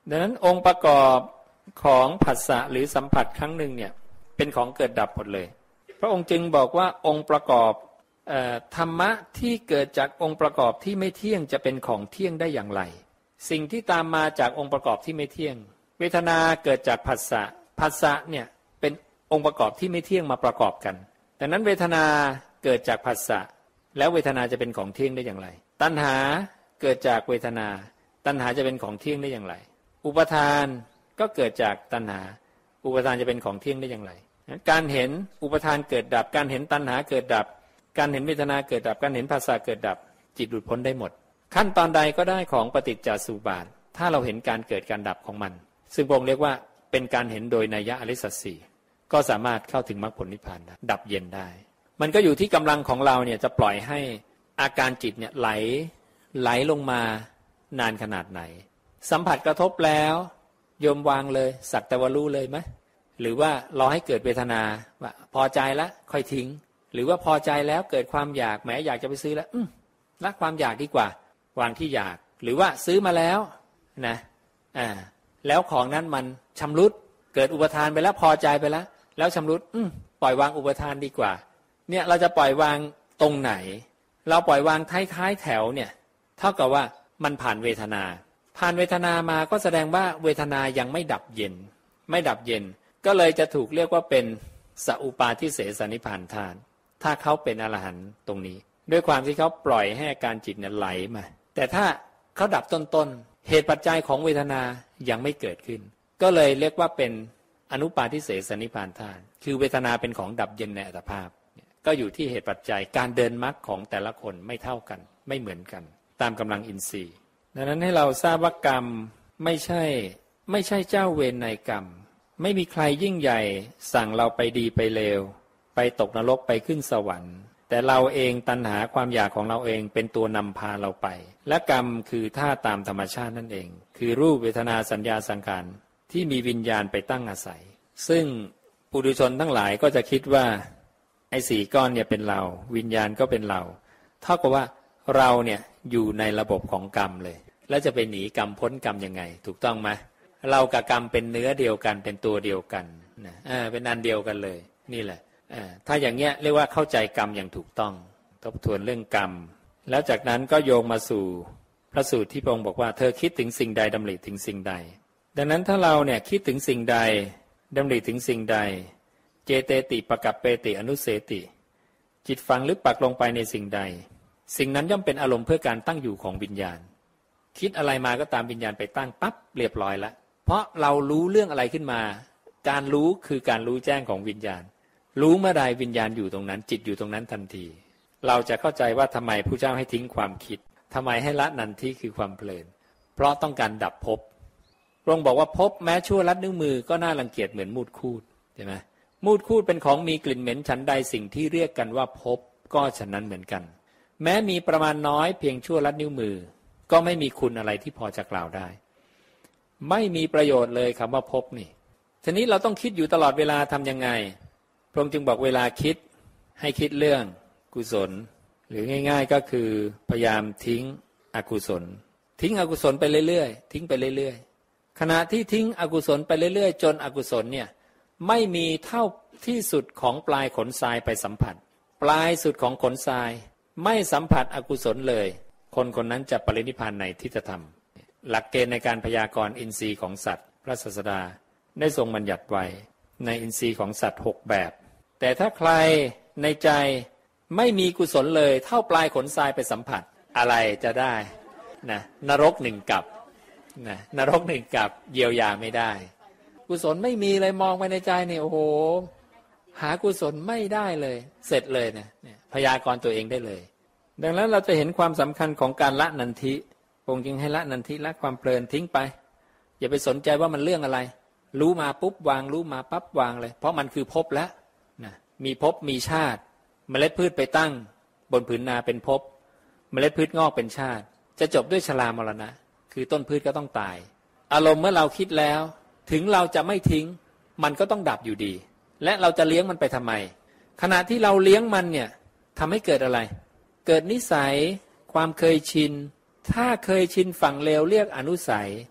ดังนั้นองค์ประกอบของผัสสะหรือสัมผัสครั้งหนึ่งเนี่ยเป็นของเกิดดับหมดเลยพระองค์จึงบอกว่าองค์ประกอบเอ่อธรรมะที่เกิดจากองค์ประกอบที่ไม่เที่ยงจะเป็นของเที่ยงได้อย่างไรสิ่งที่ตามมาจากองค์ประกอบที่ไม่เที่ยงเวทนาเกิดจากผัสสะผัสสะเนี่ยเป็นองค์ประกอบที่ไม่เที่ยงมาประกอบกันดังนั้นเวทนาเกิดจากผัสสะแล้วเวทนาจะเป็นของเที่ยงได้อย่างไรตัณหาเกิดจากเวทนาตัณหาจะเป็นของเที่ยงได้อย่างไรอุปทานก็เกิดจากตัณหาอุปทานจะเป็นของเที่ยงได้อย่างไรการเห็นอุปทานเกิดดับการเห็นตัณหาเกิดดับการเห็นเวทนาเกิดดับการเห็นผัสสะเกิดดับจิตหลุดพ้นได้หมดขั้นตอนใดก็ได้ของปฏิจจสมุปบาทถ้าเราเห็นการเกิดการดับของมันซึ่งพระองค์เรียกว่าเป็นการเห็นโดยนัยยะอริยสัจสี่ก็สามารถเข้าถึงมรรคผลนิพพานได้ดับเย็นได้มันก็อยู่ที่กำลังของเราเนี่ยจะปล่อยให้อาการจิตเนี่ยไหลไหลลงมานานขนาดไหนสัมผัสกระทบแล้วโยมวางเลยสักแต่ว่ารู้เลยไหมหรือว่ารอให้เกิดเวทนาว่าพอใจแล้วค่อยทิ้งหรือว่าพอใจแล้วเกิดความอยากแหมอยากจะไปซื้อแล้วละความอยากดีกว่าวางที่อยากหรือว่าซื้อมาแล้วนะอ่าแล้วของนั้นมันชำรุดเกิดอุปทานไปแล้วพอใจไปแล้วแล้วชำรุดอืปล่อยวางอุปทานดีกว่าเนี่ยเราจะปล่อยวางตรงไหนเราปล่อยวางท้ายๆแถวเนี่ยเท่ากับว่ามันผ่านเวทนาผ่านเวทนามาก็แสดงว่าเวทนายังไม่ดับเย็นไม่ดับเย็นก็เลยจะถูกเรียกว่าเป็นสัอุปาทิเสสนิพพานธาตุถ้าเขาเป็นอรหันต์ตรงนี้ด้วยความที่เขาปล่อยให้อาการจิตเนี่ยไหลมาแต่ถ้าเขาดับต้นๆเหตุปัจจัยของเวทนายังไม่เกิดขึ้นก็เลยเรียกว่าเป็นอนุปาทิเสสนิพพานธาตุคือเวทนาเป็นของดับเย็นในอัตภาพก็อยู่ที่เหตุปัจจัยการเดินมรรคของแต่ละคนไม่เท่ากันไม่เหมือนกันตามกำลังอินทรีย์ดังนั้นให้เราทราบว่ากรรมไม่ใช่ไม่ใช่เจ้าเวรในกรรมไม่มีใครยิ่งใหญ่สั่งเราไปดีไปเลวไปตกนรกไปขึ้นสวรรค์แต่เราเองตัณหาความอยากของเราเองเป็นตัวนำพาเราไปและกรรมคือท่าตามธรรมชาตินั่นเองคือรูปเวทนาสัญญาสังขารที่มีวิญญาณไปตั้งอาศัยซึ่งปุถุชนทั้งหลายก็จะคิดว่าไอ้สี่ก้อนเนี่ยเป็นเราวิญญาณก็เป็นเราเท่ากับว่าเราเนี่ยอยู่ในระบบของกรรมเลยแล้วจะไปหนีกรรมพ้นกรรมยังไงถูกต้องไหมเรากับกรรมเป็นเนื้อเดียวกันเป็นตัวเดียวกันนะอ่าเป็นอันเดียวกันเลยนี่แหละอ่าถ้าอย่างเงี้ยเรียกว่าเข้าใจกรรมอย่างถูกต้องทบทวนเรื่องกรรมแล้วจากนั้นก็โยงมาสู่พระสูตรที่พระองค์บอกว่าเธอคิดถึงสิ่งใดดำริถึงสิ่งใดดังนั้นถ้าเราเนี่ยคิดถึงสิ่งใดดำริถึงสิ่งใดเจเตติปกัปเปติอนุเสติจิตฝังลึกปักลงไปในสิ่งใดสิ่งนั้นย่อมเป็นอารมณ์เพื่อการตั้งอยู่ของวิญญาณคิดอะไรมาก็ตามวิญญาณไปตั้งปั๊บเรียบร้อยแล้วเพราะเรารู้เรื่องอะไรขึ้นมาการรู้คือการรู้แจ้งของวิญญาณรู้เมื่อใดวิญญาณอยู่ตรงนั้นจิตอยู่ตรงนั้นทันทีเราจะเข้าใจว่าทำไมพระเจ้าให้ทิ้งความคิดทำไมให้ละนันทิคือความเพลินเพราะต้องการดับภพพระองค์บอกว่าภพแม้ชั่วลัดนิ้วมือก็น่ารังเกียจเหมือนมูดคูดใช่ไหมมูดคูดเป็นของมีกลิ่นเหม็นฉันใดสิ่งที่เรียกกันว่าภพก็ฉะนั้นเหมือนกันแม้มีประมาณน้อยเพียงชั่วลัดนิ้วมือก็ไม่มีคุณอะไรที่พอจะกล่าวได้ไม่มีประโยชน์เลยคำว่าภพนี่ทีนี้เราต้องคิดอยู่ตลอดเวลาทำยังไงพระองค์จึงบอกเวลาคิดให้คิดเรื่องกุศลหรือง่ายๆก็คือพยายามทิ้งอกุศลทิ้งอกุศลไปเรื่อยๆทิ้งไปเรื่อยๆขณะที่ทิ้งอกุศลไปเรื่อยๆจนอกุศลเนี่ยไม่มีเท่าที่สุดของปลายขนทรายไปสัมผัสปลายสุดของขนทรายไม่สัมผัสอกุศลเลยคนคนนั้นจะปรินิพพานในทิฏฐธรรมหลักเกณฑ์ในการพยากรณ์อินทรีย์ของสัตว์พระศาสดาได้ทรงบัญญัติไว้ในอินทรีย์ของสัตว์หกแบบแต่ถ้าใครในใจไม่มีกุศลเลยเท่าปลายขนทรายไปสัมผัสอะไรจะได้นะนรกหนึ่งกับนะนรกหนึ่งกับเยียวยาไม่ได้กุศลไม่มีเลยมองไปในใจนี่โอ้โหหากุศลไม่ได้เลยเสร็จเลยนะพยากรณ์ตัวเองได้เลยดังนั้นเราจะเห็นความสำคัญของการละนันทิพระองค์จึงให้ละนันทิละความเพลินทิ้งไปอย่าไปสนใจว่ามันเรื่องอะไรรู้มาปุ๊บวางรู้มาปั๊บวางเลยเพราะมันคือภพแล้วนะมีภพมีชาติเมล็ดพืชไปตั้งบนผืนนาเป็นภพเมล็ดพืชงอกเป็นชาติจะจบด้วยชรามรณะคือต้นพืชก็ต้องตายอารมณ์เมื่อเราคิดแล้วถึงเราจะไม่ทิ้งมันก็ต้องดับอยู่ดีและเราจะเลี้ยงมันไปทำไมขณะที่เราเลี้ยงมันเนี่ยทำให้เกิดอะไรเกิดนิสัยความเคยชินถ้าเคยชินฝั่งเลวเรียกอนุสัยถ้า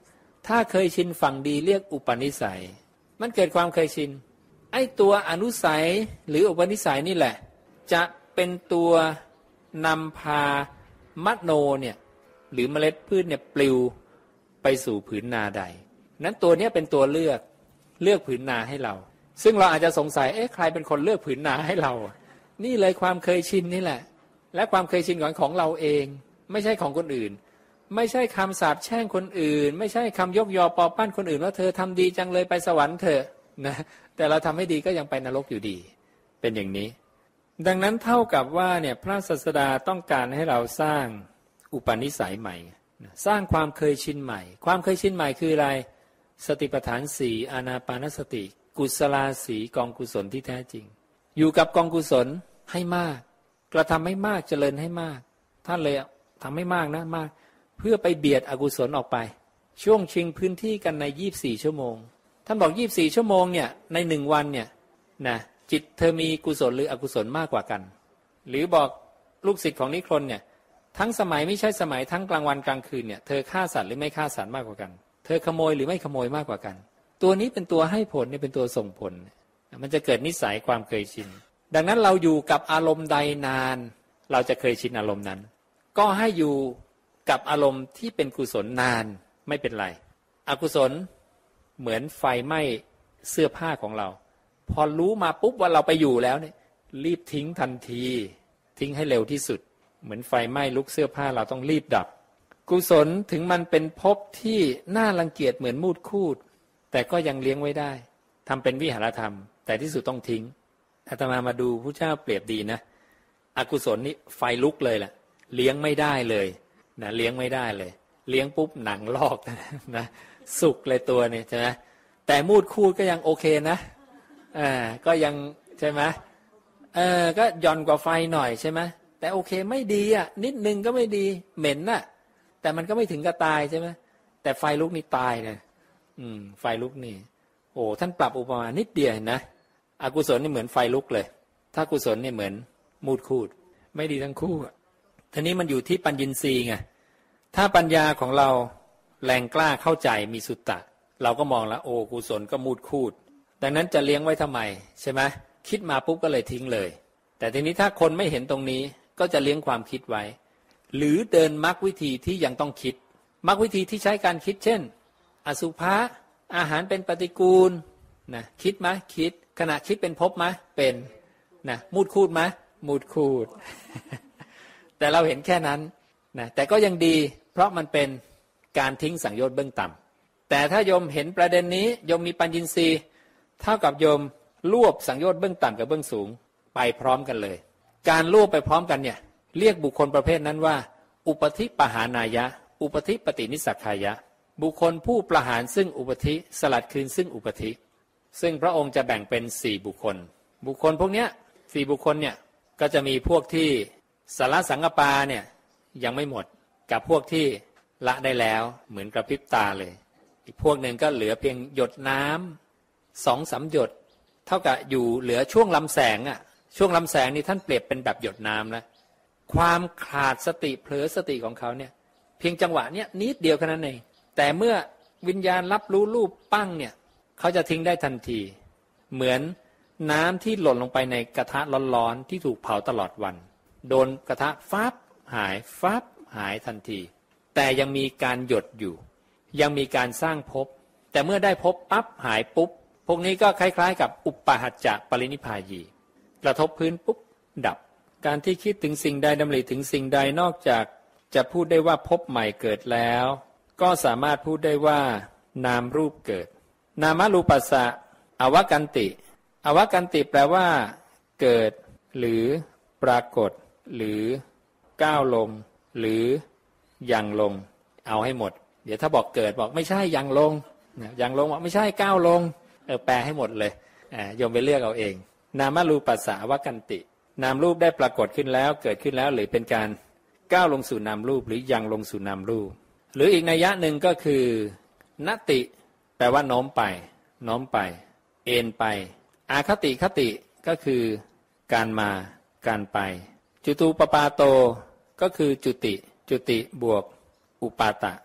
ถ้าเคยชินฝั่งดีเรียกอุปนิสัยมันเกิดความเคยชินไอ้ตัวอนุสัยหรืออุปนิสัยนี่แหละจะเป็นตัวนำพามโนเนี่ยหรือเมล็ดพืชเนี่ยปลิวไปสู่ผืนนาใดนั้นตัวนี้เป็นตัวเลือกเลือกผืนนาให้เราซึ่งเราอาจจะสงสัยเอ๊ะใครเป็นคนเลือกผืนนาให้เรานี่เลยความเคยชินนี่แหละและความเคยชินของของเราเองไม่ใช่ของคนอื่นไม่ใช่คำสาปแช่งคนอื่นไม่ใช่คำยกยอปอปั้นคนอื่นว่าเธอทำดีจังเลยไปสวรรค์เถอะนะแต่เราทำให้ดีก็ยังไปนรกอยู่ดีเป็นอย่างนี้ดังนั้นเท่ากับว่าเนี่ยพระศาสดาต้องการให้เราสร้างอุปนิสัยใหม่สร้างความเคยชินใหม่ความเคยชินใหม่คืออะไรสติปัฏฐานสี่อานาปานสติกุศลาสีกองกุศลที่แท้จริงอยู่กับกองกุศลให้มากกระทำให้มากเจริญให้มากท่านเลยทำให้มากนะมากเพื่อไปเบียดอกุศลออกไปช่วงชิงพื้นที่กันในยี่สิบสี่ชั่วโมงท่านบอกยี่สิบสี่ชั่วโมงเนี่ยในหนึ่งวันเนี่ยนะจิตเธอมีกุศลหรืออกุศลมากกว่ากันหรือบอกลูกศิษย์ของนิครนเนี่ยทั้งสมัยไม่ใช่สมัยทั้งกลางวันกลางคืนเนี่ยเธอฆ่าสัตว์หรือไม่ฆ่าสัตว์มากกว่ากันเธอขโมยหรือไม่ขโมยมากกว่ากันตัวนี้เป็นตัวให้ผลเนี่ยเป็นตัวส่งผลมันจะเกิดนิสัยความเคยชินดังนั้นเราอยู่กับอารมณ์ใดนานเราจะเคยชินอารมณ์นั้นก็ให้อยู่กับอารมณ์ที่เป็นกุศลนานไม่เป็นไรอกุศลเหมือนไฟไหม้เสื้อผ้าของเราพอรู้มาปุ๊บว่าเราไปอยู่แล้วเนี่ยรีบทิ้งทันทีทิ้งให้เร็วที่สุดเหมือนไฟไหม้ลุกเสื้อผ้าเราต้องรีบดับกุศลถึงมันเป็นภพที่น่ารังเกียจเหมือนมูดคูดแต่ก็ยังเลี้ยงไว้ได้ทำเป็นวิหารธรรมแต่ที่สุดต้องทิ้งอาตมามาดูพระเจ้าเปรียบดีนะอกุศลนี่ไฟลุกเลยแหละเลี้ยงไม่ได้เลยนะเลี้ยงไม่ได้เลยเลี้ยงปุ๊บหนังลอกนะสุกเลยตัวเนี่ยใช่ไหมแต่มูดคูดก็ยังโอเคนะอ่าก็ยังใช่ไหมเออก็ย่อนกว่าไฟหน่อยใช่ไหมแต่โอเคไม่ดีอ่ะนิดนึงก็ไม่ดีเหม็นน่ะแต่มันก็ไม่ถึงกับตายใช่ไหมแต่ไฟลุกนี่ตายเลยอืมไฟลุกนี่โอ้ท่านปรับอุปมานิดเดียวนะอกุศลนี่เหมือนไฟลุกเลยถ้ากุศลนี่เหมือนมูดคูดไม่ดีทั้งคู่ทีนี้มันอยู่ที่ปัญญินทรีย์ไงถ้าปัญญาของเราแรงกล้าเข้าใจมีสุตตะเราก็มองแล้วโอ้กุศลก็มูดคูดดังนั้นจะเลี้ยงไว้ทำไมใช่ไหมคิดมาปุ๊บก็เลยทิ้งเลยแต่ทีนี้ถ้าคนไม่เห็นตรงนี้ก็จะเลี้ยงความคิดไว้หรือเดินมรรควิธีที่ยังต้องคิดมรรควิธีที่ใช้การคิดเช่นอสุภะอาหารเป็นปฏิกูลนะคิดไหมคิดขณะคิดเป็นภพไหมเป็นนะมูดคูดไหมมูดคูด แต่เราเห็นแค่นั้นนะแต่ก็ยังดีเพราะมันเป็นการทิ้งสังโยชน์เบื้องต่ำแต่ถ้าโยมเห็นประเด็นนี้โยมมีปัญญินทรีย์เท่ากับโยมรวบสังโยชน์เบื้องต่ำกับเบื้องสูงไปพร้อมกันเลยการรวบไปพร้อมกันเนี่ยเรียกบุคคลประเภทนั้นว่าอุปธิปหานายะอุปธิปฏินิสสักขายะบุคคลผู้ประหารซึ่งอุปธิสลัดคืนซึ่งอุปธิซึ่งพระองค์จะแบ่งเป็นสี่บุคคลบุคคลพวกเนี้ยสี่บุคคลเนี่ยก็จะมีพวกที่สารสังกปาเนี่ยยังไม่หมดกับพวกที่ละได้แล้วเหมือนกระพริบตาเลยอีกพวกหนึ่งก็เหลือเพียงหยดน้ำสองสามหยดเท่ากับอยู่เหลือช่วงลำแสงอ่ะช่วงลำแสงนี่ท่านเปรียบเป็นแบบหยดน้ำแล้วความขาดสติเผลอสติของเขาเนี่ยเพียงจังหวะเนี้ยนิดเดียวแค่นั้นเองแต่เมื่อวิญญาณรับรู้รูปปั้งเนี่ยเขาจะทิ้งได้ทันทีเหมือนน้ำที่หล่นลงไปในกระทะร้อนๆที่ถูกเผาตลอดวันโดนกระทะฟับหายฟับหายทันทีแต่ยังมีการหยดอยู่ยังมีการสร้างภพแต่เมื่อได้ภพปั๊บหายปุ๊บพวกนี้ก็คล้ายๆกับอุปาหัจจะปรินิพพายีกระทบพื้นปุ๊บดับการที่คิดถึงสิ่งใดดำริถึงสิ่งใดนอกจากจะพูดได้ว่าภพใหม่เกิดแล้วก็สามารถพูดได้ว่านามรูปเกิดนามรูปัสสะอวกันติอวกันติแปลว่าเกิดหรือปรากฏหรือก้าวลงหรือยังลงเอาให้หมดเดี๋ยวถ้าบอกเกิดบอกไม่ใช่ยังลงยังลงบอกไม่ใช่ก้าวลงเออแปลให้หมดเลยอ่าโยมไปเลือกเอาเองนามรูปัสสะอวกันตินามรูปได้ปรากฏขึ้นแล้วเกิดขึ้นแล้วหรือเป็นการก้าวลงสู่นามรูปหรือยังลงสู่นามรูปหรืออีกนัยยะหนึ่งก็คือนติแปลว่าโน้มไปโน้มไปเอ็นไปอาคติคติก็คือการมาการไปจุตูปปาโตก็คือจุติจุติบวกอุปาตะ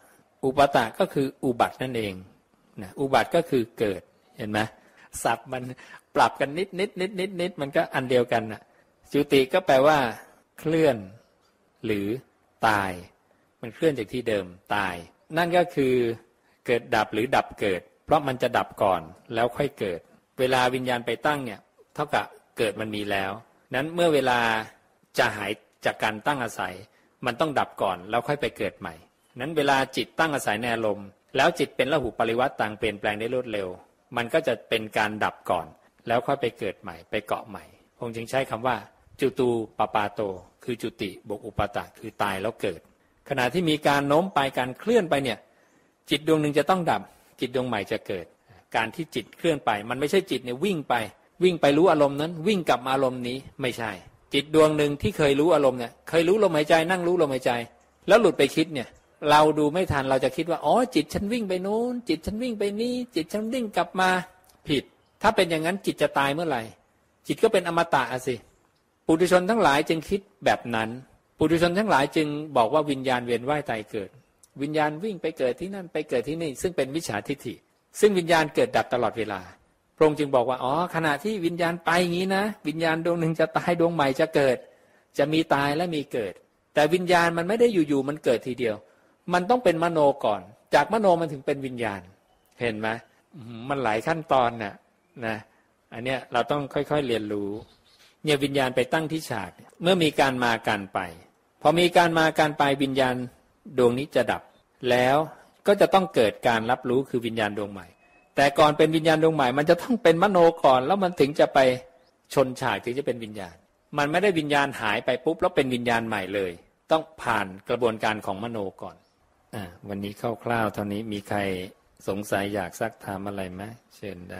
อุปตะก็คืออุบัตินั่นเองนะอุบัติก็คือเกิดเห็นไหมศัพท์มันปรับกันนิดนิดนิดนิดนิดมันก็อันเดียวกันนะจุติก็แปลว่าเคลื่อนหรือตายมันเคลื่อนจากที่เดิมตายนั่นก็คือเกิดดับหรือดับเกิดเพราะมันจะดับก่อนแล้วค่อยเกิดเวลาวิญญาณไปตั้งเนี่ยเท่ากับเกิดมันมีแล้วนั้นเมื่อเวลาจะหายจากการตั้งอาศัยมันต้องดับก่อนแล้วค่อยไปเกิดใหม่นั้นเวลาจิตตั้งอาศัยในอารมณ์แล้วจิตเป็นละหุปริวัติต่างเปลี่ยนแปลงได้รวดเร็วมันก็จะเป็นการดับก่อนแล้วค่อยไปเกิดใหม่ไปเกาะใหม่คงจึงใช้คำว่าจุตูปปาโตคือจุติบวกอุปาตะคือตายแล้วเกิดขณะที่มีการโน้มไปการเคลื่อนไปเนี่ยจิตดวงหนึ่งจะต้องดับจิตดวงใหม่จะเกิดการที่จิตเคลื่อนไปมันไม่ใช่จิตเนี่ยวิ่งไปวิ่งไปรู้อารมณ์นั้นวิ่งกลับมาอารมณ์นี้ไม่ใช่จิตดวงหนึ่งที่เคยรู้อารมณ์เนี่ยเคยรู้ลมหายใจนั่งรู้ลมหายใจแล้วหลุดไปคิดเนี่ยเราดูไม่ทันเราจะคิดว่าอ๋อจิตฉันวิ่งไปนู้นจิตฉันวิ่งไปนี้จิตฉันวิ่งกลับมาผิดถ้าเป็นอย่างนั้นจิตจะตายเมื่อไหร่จิตก็เป็นอมตะอ่ะสิปุถุชนทั้งหลายจึงคิดแบบนั้นปุถุชนทั้งหลายจึงบอกว่าวิญญาณเวียนว่ายตายเกิดวิญญาณวิ่งไปเกิดที่นั่นไปเกิดที่นี่ซึ่งเป็นมิจฉาทิฏฐิซึ่งวิญญาณเกิดดับตลอดเวลาพระองค์จึงบอกว่าอ๋อขณะที่วิญญาณไปอย่างนี้นะวิญญาณดวงหนึ่งจะตายดวงใหม่จะเกิดจะมีตายและมีเกิดแต่วิญญาณมันไม่ได้อยู่ๆมันเกิดทีเดียวมันต้องเป็นมโนก่อนจากมโนมันถึงเป็นวิญญาณเห็นไหมมันหลายขั้นตอนน่ะนะอันเนี้ยเราต้องค่อยๆเรียนรู้เนี่ยวิญญาณไปตั้งที่ฉากเมื่อมีการมาการไปพอมีการมาการไปวิญญาณดวงนี้จะดับแล้วก็จะต้องเกิดการรับรู้คือวิญญาณดวงใหม่แต่ก่อนเป็นวิญญาณดวงใหม่มันจะต้องเป็นมโนก่อนแล้วมันถึงจะไปชนฉากถึงจะเป็นวิญญาณมันไม่ได้วิญญาณหายไปปุ๊บแล้วเป็นวิญญาณใหม่เลยต้องผ่านกระบวนการของมโนก่อนอ่าวันนี้คร่าวๆเท่านี้มีใครสงสัยอยากซักถามอะไรไหมเชิญได้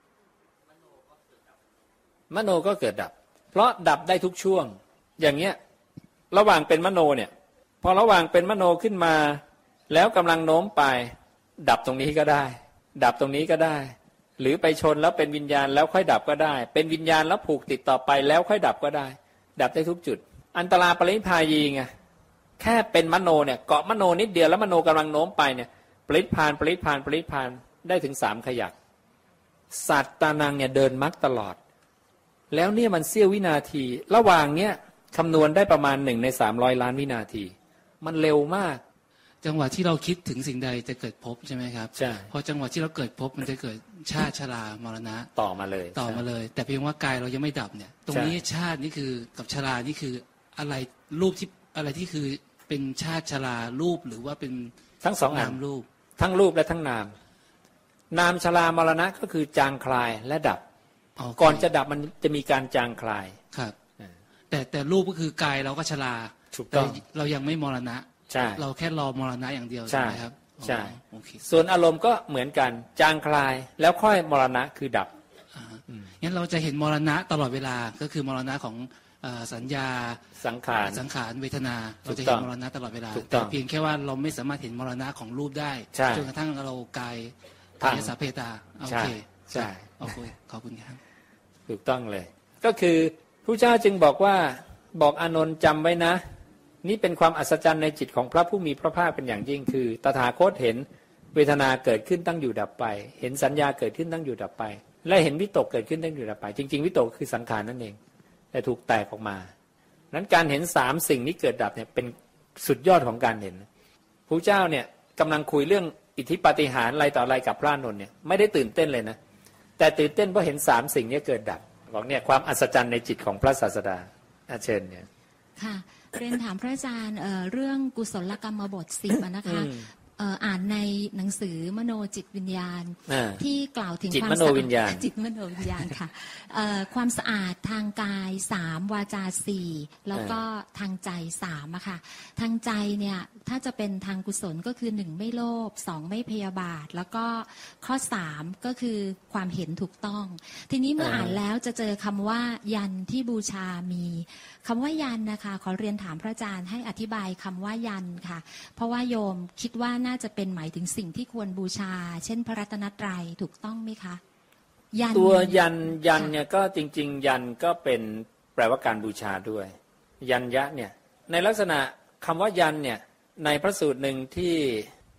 มโนก็เกิดดับเพราะดับได้ทุกช่วงอย่างเงี้ยระหว่างเป็นมโนเนี่ยพอระหว่างเป็นมโนขึ้นมาแล้วกำลังโน้มไปดับตรงนี้ก็ได้ดับตรงนี้ก็ได้หรือไปชนแล้วเป็นวิญญาณแล้วค่อยดับก็ได้เป็นวิญญาณแล้วผูกติดต่อไปแล้วค่อยดับก็ได้ดับได้ทุกจุดอันตราปรินิพพายีไงแค่เป็นมโนเนี่ยเกาะมโนนิดเดียวแล้วมโนกำลังโน้มไปเนี่ยปรินิพพานปรินิพพานปรินิพพานได้ถึงสามขยักสัตตานังเนี่ยเดินมรรคตลอดแล้วเนี่ยมันเสี้ยววินาทีระหว่างเนี้ยคำนวณได้ประมาณหนึ่งในสามร้อยล้านวินาทีมันเร็วมากจังหวะที่เราคิดถึงสิ่งใดจะเกิดภพใช่ไหมครับใช่พอจังหวะที่เราเกิดภพมันจะเกิดชาติชรามรณะต่อมาเลยต่อมาเลยแต่เพียงว่ากายเรายังไม่ดับเนี่ยตรงนี้ชาตินี่คือกับชรานี่คืออะไรรูปที่อะไรที่คือเป็นชาติชรารูปหรือว่าเป็นทั้งสองนามรูปทั้งรูปและทั้งนามนามชรามรณะก็คือจางคลายและดับก่อนจะดับมันจะมีการจางคลายครับแต่แต่รูปก็คือกายเราก็ชราถูกต้องเรายังไม่มรณะใช่เราแค่รอมรณะอย่างเดียวใช่ไหมครับใช่ส่วนอารมณ์ก็เหมือนกันจางคลายแล้วค่อยมรณะคือดับงั้นเราจะเห็นมรณะตลอดเวลาก็คือมรณะของสัญญาสังขารสังขารเวทนาเราจะเห็นมรณะตลอดเวลาแต่เพียงแค่ว่าเราไม่สามารถเห็นมรณะของรูปได้จนกระทั่งเรากายกายสัพเพตาโอเคใช่โอเคขอบคุณครับถูกต้องเลยก็คือพระเจ้าจึงบอกว่าบอกอานนท์จำไว้นะนี่เป็นความอัศจรรย์ในจิตของพระผู้มีพระภาคเป็นอย่างยิ่งคือตถาคตเห็นเวทนาเกิดขึ้นตั้งอยู่ดับไปเห็นสัญญาเกิดขึ้นตั้งอยู่ดับไปและเห็นวิตกเกิดขึ้นตั้งอยู่ดับไปจริงๆวิตกคือสังขารนั่นเองแต่ถูกแตกออกมานั้นการเห็นสามสิ่งนี้เกิดดับเนี่ยเป็นสุดยอดของการเห็นพระเจ้าเนี่ยกำลังคุยเรื่องอิทธิปาฏิหาริย์อะไรต่ออะไรกับพระอานนท์เนี่ยไม่ได้ตื่นเต้นเลยนะแต่ตื่นเต้นเพราะเห็นสามสิ่งนี้เกิดดับบอกเนี่ยความอัศจรรย์ในจิตของพระศาสดาอาเชิญเนี่ยค่ะเรียนถามพระอาจารย์ เ, เรื่องกุศลกรรมบทสิบนะคะอ่านในหนังสือมโนจิตวิญญาณที่กล่าวถึงความสะอาดจิตมโนวิญญาณค่ะความสะอาดทางกายสามวาจาสี่แล้วก็ทางใจสามอะค่ะทางใจเนี่ยถ้าจะเป็นทางกุศลก็คือหนึ่งไม่โลภสองไม่พยาบาทแล้วก็ข้อสามก็คือความเห็นถูกต้องทีนี้เมื่ออ่านแล้วจะเจอคำว่ายันที่บูชามีคำว่ายันนะคะขอเรียนถามพระอาจารย์ให้อธิบายคำว่ายันค่ะเพราะว่าโยมคิดว่าน่าจะเป็นหมายถึงสิ่งที่ควรบูชาเช่นพระรัตนตรัยถูกต้องไหมคะยันตัวยันยันเนี่ยก็จริงๆยันก็เป็นแปลว่าการบูชาด้วยยันยะเนี่ยในลักษณะคำว่ายันเนี่ยในพระสูตรหนึ่งที่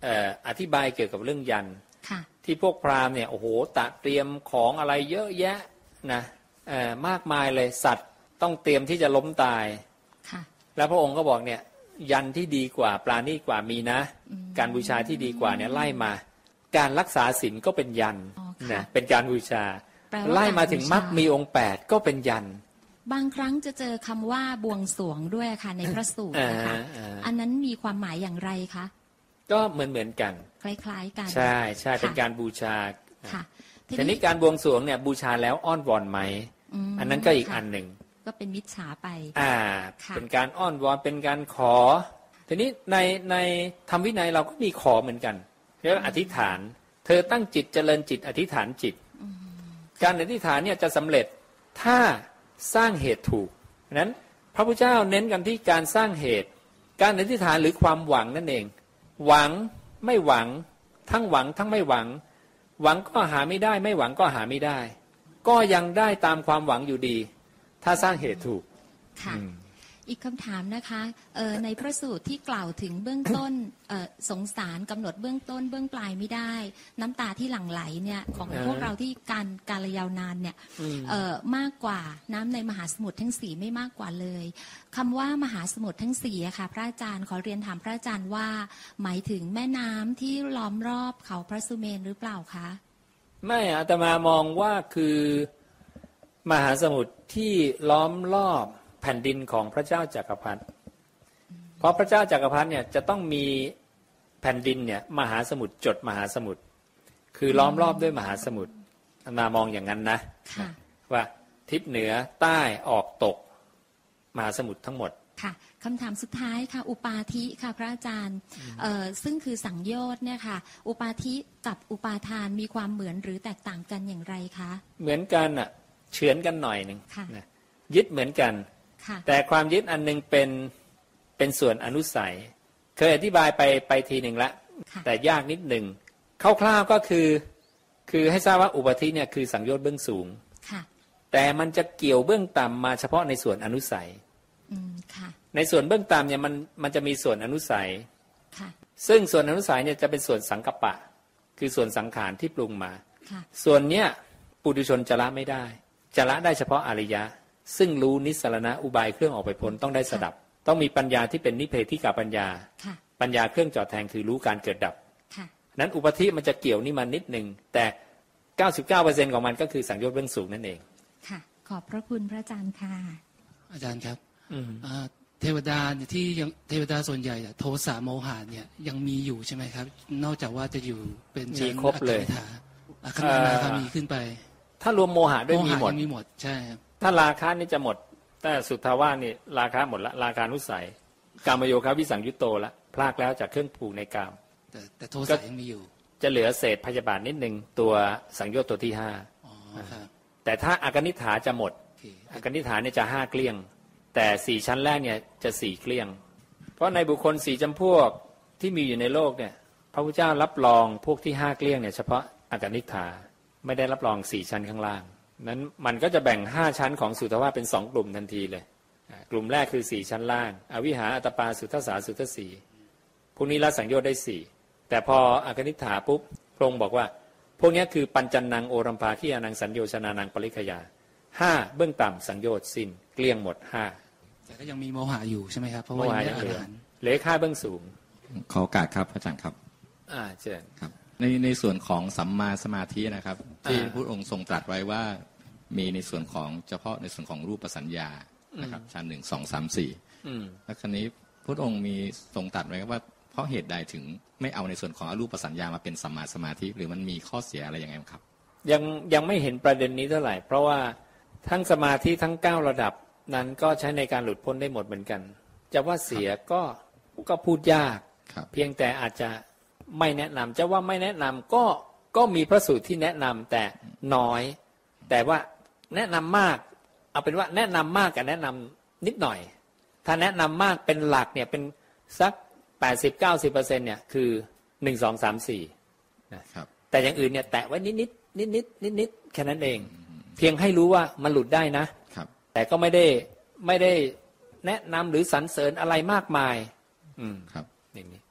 อ่ออธิบายเกี่ยวกับเรื่องยันค่ะที่พวกพราหมณ์เนี่ยโอ้โหตะเตรียมของอะไรเยอะแยะนะเอ่อมากมายเลยสัตว์ต้องเตรียมที่จะล้มตายค่ะแล้วพระองค์ก็บอกเนี่ยยันที่ดีกว่าปราณีตกว่ามีนะการบูชาที่ดีกว่าเนี่ยไล่มาการรักษาศีลก็เป็นยันนะเป็นการบูชาไล่มาถึงมรรคมีองค์แปดก็เป็นยันบางครั้งจะเจอคำว่าบวงสรวงด้วยค่ะในพระสูตรนะคะอันนั้นมีความหมายอย่างไรคะก็เหมือนเหมือนกันคล้ายๆกันใช่ใช่เป็นการบูชาค่ะทีนี้การบวงสรวงเนี่ยบูชาแล้วอ้อนวอนไหมอันนั้นก็อีกอันหนึ่งก็เป็นมิจฉาไปอ่าเป็นการอ้อนวอนเป็นการขอทีนี้ในในธรรมวินัยเราก็มีขอเหมือนกันเรียกว่าอธิษฐานเธอตั้งจิตเจริญจิตอธิษฐานจิตการอธิษฐานเนี่ยจะสำเร็จถ้าสร้างเหตุถูกนั้นพระพุทธเจ้าเน้นกันที่การสร้างเหตุการอธิษฐานหรือความหวังนั่นเองหวังไม่หวังทั้งหวังทั้งไม่หวังหวังก็หาไม่ได้ไม่หวังก็หาไม่ได้ก็ยังได้ตามความหวังอยู่ดีถ้าสร้างเหตุถูกค่ะอีกคำถามนะคะในพระสูตรที่กล่าวถึงเบื้องต้นสงสารกำหนดเบื้องต้นเบื้องปลายไม่ได้น้ำตาที่หลั่งไหลเนี่ยของพวกเราที่การการยาวนานเนี่ยมากกว่าน้ำในมหาสมุทรทั้งสี่ไม่มากกว่าเลยคำว่ามหาสมุทรทั้งสี่อะค่ะพระอาจารย์ขอเรียนถามพระอาจารย์ว่าหมายถึงแม่น้ำที่ล้อมรอบเขาพระสุเมรุหรือเปล่าคะไม่อาตมามองว่าคือมหาสมุทรที่ล้อมรอบแผ่นดินของพระเจ้าจักรพรรดิเพราะพระเจ้าจักรพรรดิเนี่ยจะต้องมีแผ่นดินเนี่ยมหาสมุทรจดมหาสมุทรคือล้อมรอบด้วยมหาสมุทรอาตมามองอย่างนั้นนะว่าทิศเหนือใต้ออกตกมหาสมุทรทั้งหมดค่ะคำถามสุดท้ายค่ะอุปาทิค่ะพระอาจารย์ซึ่งคือสังโยชน์เนี่ยค่ะอุปาทิกับอุปาทานมีความเหมือนหรือแตกต่างกันอย่างไรคะเหมือนกันอ่ะเฉือนกันหน่อยหนึ่งยึดเหมือนกันแต่ความยึดอันนึงเป็นเป็นส่วนอนุสัยเคยอธิบายไปไปทีหนึ่งละแต่ยากนิดหนึ่งคร่าวๆก็คือคือให้ทราบว่าอุปาทิเนี่ยคือสังโยชน์เบื้องสูงแต่มันจะเกี่ยวเบื้องต่ำมาเฉพาะในส่วนอนุสัยในส่วนเบื้องต่ำเนี่ยมันมันจะมีส่วนอนุสัยซึ่งส่วนอนุสัยเนี่ยจะเป็นส่วนสังกัปปะคือส่วนสังขารที่ปรุงมาส่วนเนี้ยปุถุชนจะละไม่ได้จะละได้เฉพาะอริยะซึ่งรู้นิสสรณะอุบายเครื่องออกไปพ้นต้องได้สดับต้องมีปัญญาที่เป็นนิเพธิกาปัญญาปัญญาเครื่องจอดแทงคือรู้การเกิดดับนั้นอุปธิมันจะเกี่ยวนี่มันนิดหนึ่งแต่ เก้าสิบเก้าเปอร์เซ็นต์ ของมันก็คือสังโยชน์เบื้องสูงนั่นเองค่ะขอบพระคุณพระอาจารย์ค่ะอาจารย์ครับเทวดาเนี่ยที่ยังเทวดาส่วนใหญ่โทสะโมหะเนี่ยยังมีอยู่ใช่ไหมครับนอกจากว่าจะอยู่เป็นชั้นอัคนิฐาอัคนาคามีขึ้นไปถ้ารวมโมหะด้วยมีหมดมีหมดใช่ถ้าราคะนี่จะหมดแต่สุทธาวาสนี่ราคะหมดละราคานุสัยกามโยคะวิสังยุตโตละพลากแล้วจากเครื่องผูกในกามแต่แต่โทสะยังมีอยู่จะเหลือเศษพยาบาทนิดนึงตัวสังโยชน์ตัวที่ห้าแต่ถ้าอากนิฐาจะหมดอากนิฐาเนี่ยจะห้าเกลี้ยงแต่สี่ชั้นแรกเนี่ยจะสี่เกลี้ยงเพราะในบุคคลสี่จำพวกที่มีอยู่ในโลกเนี่ยพระพุทธเจ้ารับรองพวกที่ห้าเกลี้ยงเนี่ยเฉพาะอากนิฐาไม่ได้รับรองสี่ชั้นข้างล่างนั้นมันก็จะแบ่งห้าชั้นของสุทธาวาสเป็นสองกลุ่มทันทีเลยกลุ่มแรกคือสี่ชั้นล่างอวิหาอัตปาสุทธสาสุทธสีพวกนี้ละสังโยชน์ได้สี่แต่พออากนิฐาปุ๊บพระองค์บอกว่าพวกนี้คือปัญจนังโอรัมภาคียานังสัญโยชนานังปริคยาห้าเบื้องต่ำสังโยชน์สิ้นเกลี้ยงหมดห้าแต่ก็ยังมีโมหะอยู่ใช่ไหมครับเพราะว่ายังไม่อรหันต์เหลือค่าเบื้องสูงขอโอกาสครับอาจารย์ครับอ่าเชิญครับในในส่วนของสัมมาสมาธินะครับที่พระองค์ทรงตรัสไว้ว่ามีในส่วนของเฉพาะในส่วนของรูปสัญญานะครับชั้นหนึ่งสองสามสี่แล้วคราวนี้พระองค์มีทรงตรัสไว้ว่าเพราะเหตุใดถึงไม่เอาในส่วนของอรูปสัญญามาเป็นสัมมาสมาธิหรือมันมีข้อเสียอะไรยังไงครับยังยังไม่เห็นประเด็นนี้เท่าไหร่เพราะว่าทั้งสมาธิทั้งเก้าระดับนั้นก็ใช้ในการหลุดพ้นได้หมดเหมือนกันจะว่าเสียก็ก็พูดยากเพียงแต่อาจจะไม่แนะนำจะว่าไม่แนะนำก็ก็มีพระสูตรที่แนะนำแต่น้อยแต่ว่าแนะนำมากเอาเป็นว่าแนะนำมากกับแนะนำนิดหน่อยถ้าแนะนำมากเป็นหลักเนี่ยเป็นสัก แปดสิบ เก้าสิบเปอร์เซ็นต์ เนี่ยคือหนึ่ง สอง สาม สี่นะครับแต่อย่างอื่นเนี่ยแตะไว้นิดนิดนิดนิดนิดนิดแค่นั้นเองเพียงให้รู้ว่ามันหลุดได้นะครับแต่ก็ไม่ได้ไม่ได้แนะนำหรือสรรเสริญอะไรมากมายอืมครับอย่างนี้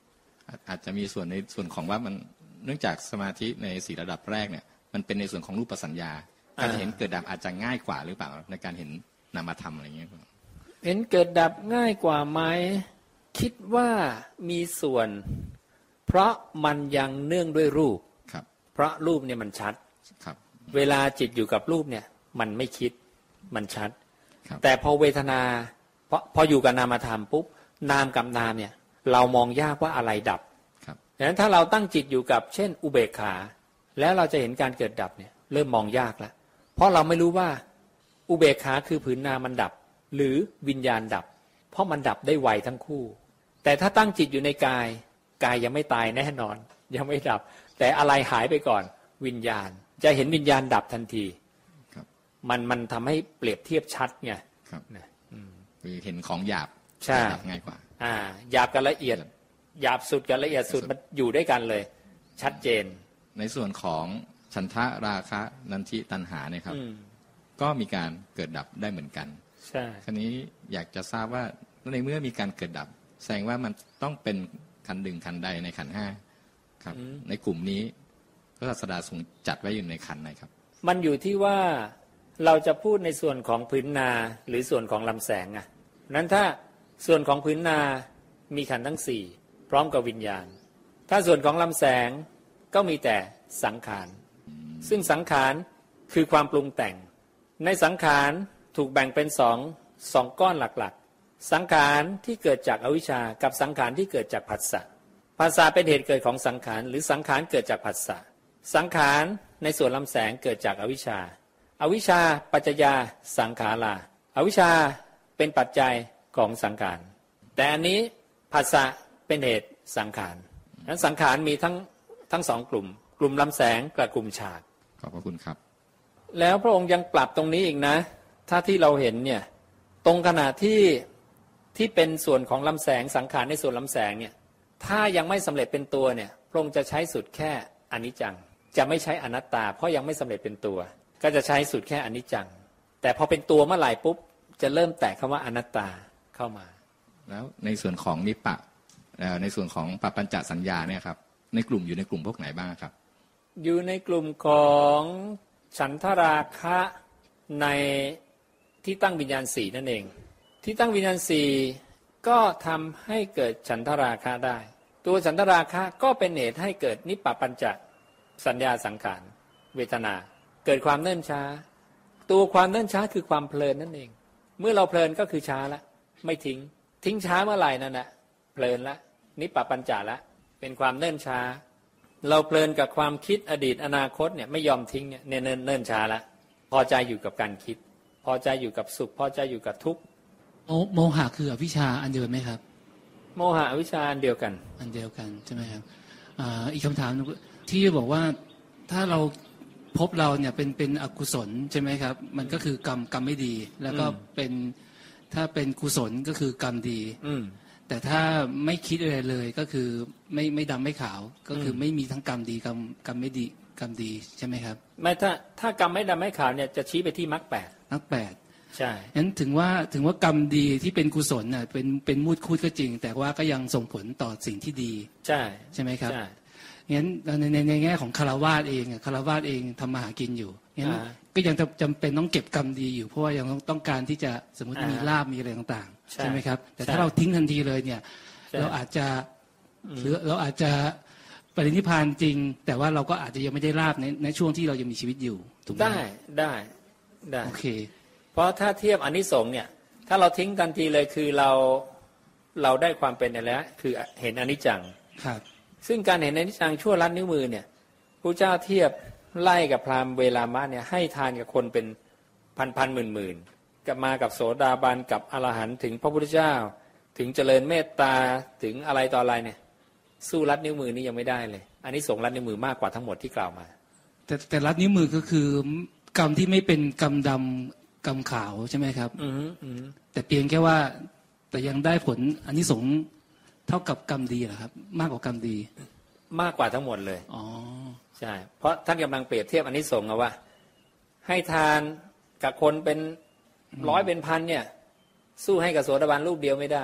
อาจจะมีส่วนในส่วนของว่ามันเนื่องจากสมาธิในสี่ระดับแรกเนี่ยมันเป็นในส่วนของรูปสัญญาการเห็นเกิดดับอาจจะง่ายกว่าหรือเปล่าในการเห็นนามธรรมอะไรอย่างเงี้ยเห็นเกิดดับง่ายกว่าไหมคิดว่ามีส่วนเพราะมันยังเนื่องด้วยรูปครับเพราะรูปเนี่ยมันชัดครับเวลาจิตอยู่กับรูปเนี่ยมันไม่คิดมันชัดครับแต่พอเวทนาพอพออยู่กับนามธรรมปุ๊บนามกับนามเนี่ยเรามองยากว่าอะไรดับครับดังนั้นถ้าเราตั้งจิตอยู่กับเช่นอุเบกขาแล้วเราจะเห็นการเกิดดับเนี่ยเริ่มมองยากแล้วเพราะเราไม่รู้ว่าอุเบกขาคือผืนนามมันดับหรือวิญญาณดับเพราะมันดับได้ไวทั้งคู่แต่ถ้าตั้งจิตอยู่ในกายกายยังไม่ตายแน่นอนยังไม่ดับแต่อะไรหายไปก่อนวิญญาณจะเห็นวิญญาณดับทันทีมันมันทำให้เปรียบเทียบชัดไงครับคือเห็นของหยาบดับง่ายกว่าอ่าหยาบกับละเอียดหยาบสุดกับละเอียดสุดมันอยู่ด้วยกันเลยชัดเจนในส่วนของฉันทะราคะนันทิตัณหาเนี่ยครับก็มีการเกิดดับได้เหมือนกันใช่คราวนี้อยากจะทราบว่าในเมื่อมีการเกิดดับแสดงว่ามันต้องเป็นขันธ์หนึ่งขันธ์ใดในขันธ์ห้าครับในกลุ่มนี้พระศาสดาทรงจัดไว้อยู่ในขันธ์ไหนครับมันอยู่ที่ว่าเราจะพูดในส่วนของพื้นนาหรือส่วนของลำแสงอ่ะนั้นถ้าส่วนของพื้นนามีขันธ์ทั้งสี่พร้อมกับวิญญาณถ้าส่วนของลำแสงก็มีแต่สังขารซึ่งสังขารคือความปรุงแต่งในสังขารถูกแบ่งเป็นสองสองก้อนหลักๆสังขารที่เกิดจากอวิชชากับสังขารที่เกิดจากผัสสะผัสสะเป็นเหตุเกิดของสังขารหรือสังขารเกิดจากผัสสะสังขารในส่วนลำแสงเกิดจากอวิชชาอวิชชาปัจจยาสังขาราอวิชชาเป็นปัจจัยของสังขารแต่อันนี้ผัสสะเป็นเหตุสังขารนั้นสังขารมีทั้งทั้งสองกลุ่มกลุ่มลำแสงกับกลุ่มฉากขอบพระคุณครับแล้วพระองค์ยังปรับตรงนี้อีกนะถ้าที่เราเห็นเนี่ยตรงขณะที่ที่เป็นส่วนของลำแสงสังขารในส่วนลำแสงเนี่ยถ้ายังไม่สำเร็จเป็นตัวเนี่ยพระองค์จะใช้สุดแค่อนิจจังจะไม่ใช้อนัตตาเพราะยังไม่สำเร็จเป็นตัวก็จะใช้สุดแค่อนิจจังแต่พอเป็นตัวเมื่อไหร่ปุ๊บจะเริ่มแตะคำว่าอนัตตาเข้ามาแล้วในส่วนของนิปปะในส่วนของปปัญจสัญญาเนี่ยครับในกลุ่มอยู่ในกลุ่มพวกไหนบ้างครับอยู่ในกลุ่มของฉันทราคะในที่ตั้งวิญญาณสี่นั่นเองที่ตั้งวิญญาณสี่ก็ทำให้เกิดฉันทราคะได้ตัวฉันทราคะก็เป็นเหตุให้เกิดนิปปปัญจสัญญาสังขารเวทนาเกิดความเนิ่นช้าตัวความเนิ่นช้าคือความเพลินนั่นเองเมื่อเราเพลินก็คือช้าละไม่ทิ้งทิ้งช้าเมื่อไหร่นั่นแหละเพลินละนิปปปัญจละเป็นความเนิ่นช้าเราเพลินกับความคิดอดีตอนาคตเนี่ยไม่ยอมทิ้งเนี่ยเนิ่นเนิ่นช้าละพอใจอยู่กับการคิดพอใจอยู่กับสุขพอใจอยู่กับทุกข์โมหะคืออวิชชาอันเดียวกันไหมครับโมหะอวิชชาอันเดียวกันอันเดียวกันใช่ไหมครับอ่าอีกคำถามที่บอกว่าถ้าเราพบเราเนี่ยเป็นเป็นอกุศลใช่ไหมครับมันก็คือกรรมกรรมไม่ดีแล้วก็เป็นถ้าเป็นกุศลก็คือกรรมดีแต่ถ้าไม่คิดอะไรเลยก็คือไม่ไม่ดำไม่ขาวก็คือไม่มีทั้งกรรมดีกรรมกรรมไม่ดีกรรมดีใช่ไหมครับไม่ถ้าถ้ากรรมไม่ดำไม่ขาวเนี่ยจะชี้ไปที่มรรคแปดมรรคแปดใช่งั้นถึงว่าถึงว่ากรรมดีที่เป็นกุศลน่ะเป็นเป็นมูดคูดก็จริงแต่ว่าก็ยังส่งผลต่อสิ่งที่ดีใช่ใช่ไหมครับงั้นในในในแง่ของคฤหัสถ์เองอ่ะคฤหัสถ์เองทำมาหากินอยู่งั้นก็ยังจำเป็นต้องเก็บกรรมดีอยู่เพราะว่ายังต้องการที่จะสมมติมีลาภมีอะไรต่างๆใช่ไหมครับแต่ถ้าเราทิ้งทันทีเลยเนี่ยเราอาจจะหรือเราอาจจะปรินิพพานจริงแต่ว่าเราก็อาจจะยังไม่ได้ลาภในในช่วงที่เรายังมีชีวิตอยู่ถูกไหมได้ได้ได้โอเคเพราะถ้าเทียบอานิสงส์เนี่ยถ้าเราทิ้งทันทีเลยคือเราเราได้ความเป็นในแล้วคือเห็นอนิจจังครับซึ่งการเห็นอนิจจังชั่วลัดนิ้วมือเนี่ยพระเจ้าเทียบไล่กับพราหมณ์เวลามะเนี่ยให้ทานกับคนเป็นพันพันหมื่นหมื่นกับมากับโสดาบันกับอรหันต์ถึงพระพุทธเจ้าถึงเจริญเมตตาถึงอะไรต่ออะไรเนี่ยสู้ลัดนิ้วมือนี่ยังไม่ได้เลยอันนี้ส่งลัดนิ้วมือมากกว่าทั้งหมดที่กล่าวมาแต่แต่ลัดนิ้วมือก็คือกรรมที่ไม่เป็นกรรมดำกรรมขาวใช่ไหมครับอืออือแต่เพียงแค่ว่าแต่ยังได้ผลอานิสงส์เท่ากับกรรมดีเหรอครับมากกว่ากรรมดีมากกว่าทั้งหมดเลยอ๋อใช่เพราะท่านกำลังเปรียบเทียบอานิสงส์เอาว่าให้ทานกับคนเป็นร้อยเป็นพันเนี่ยสู้ให้กับโสดาบันรูปเดียวไม่ได้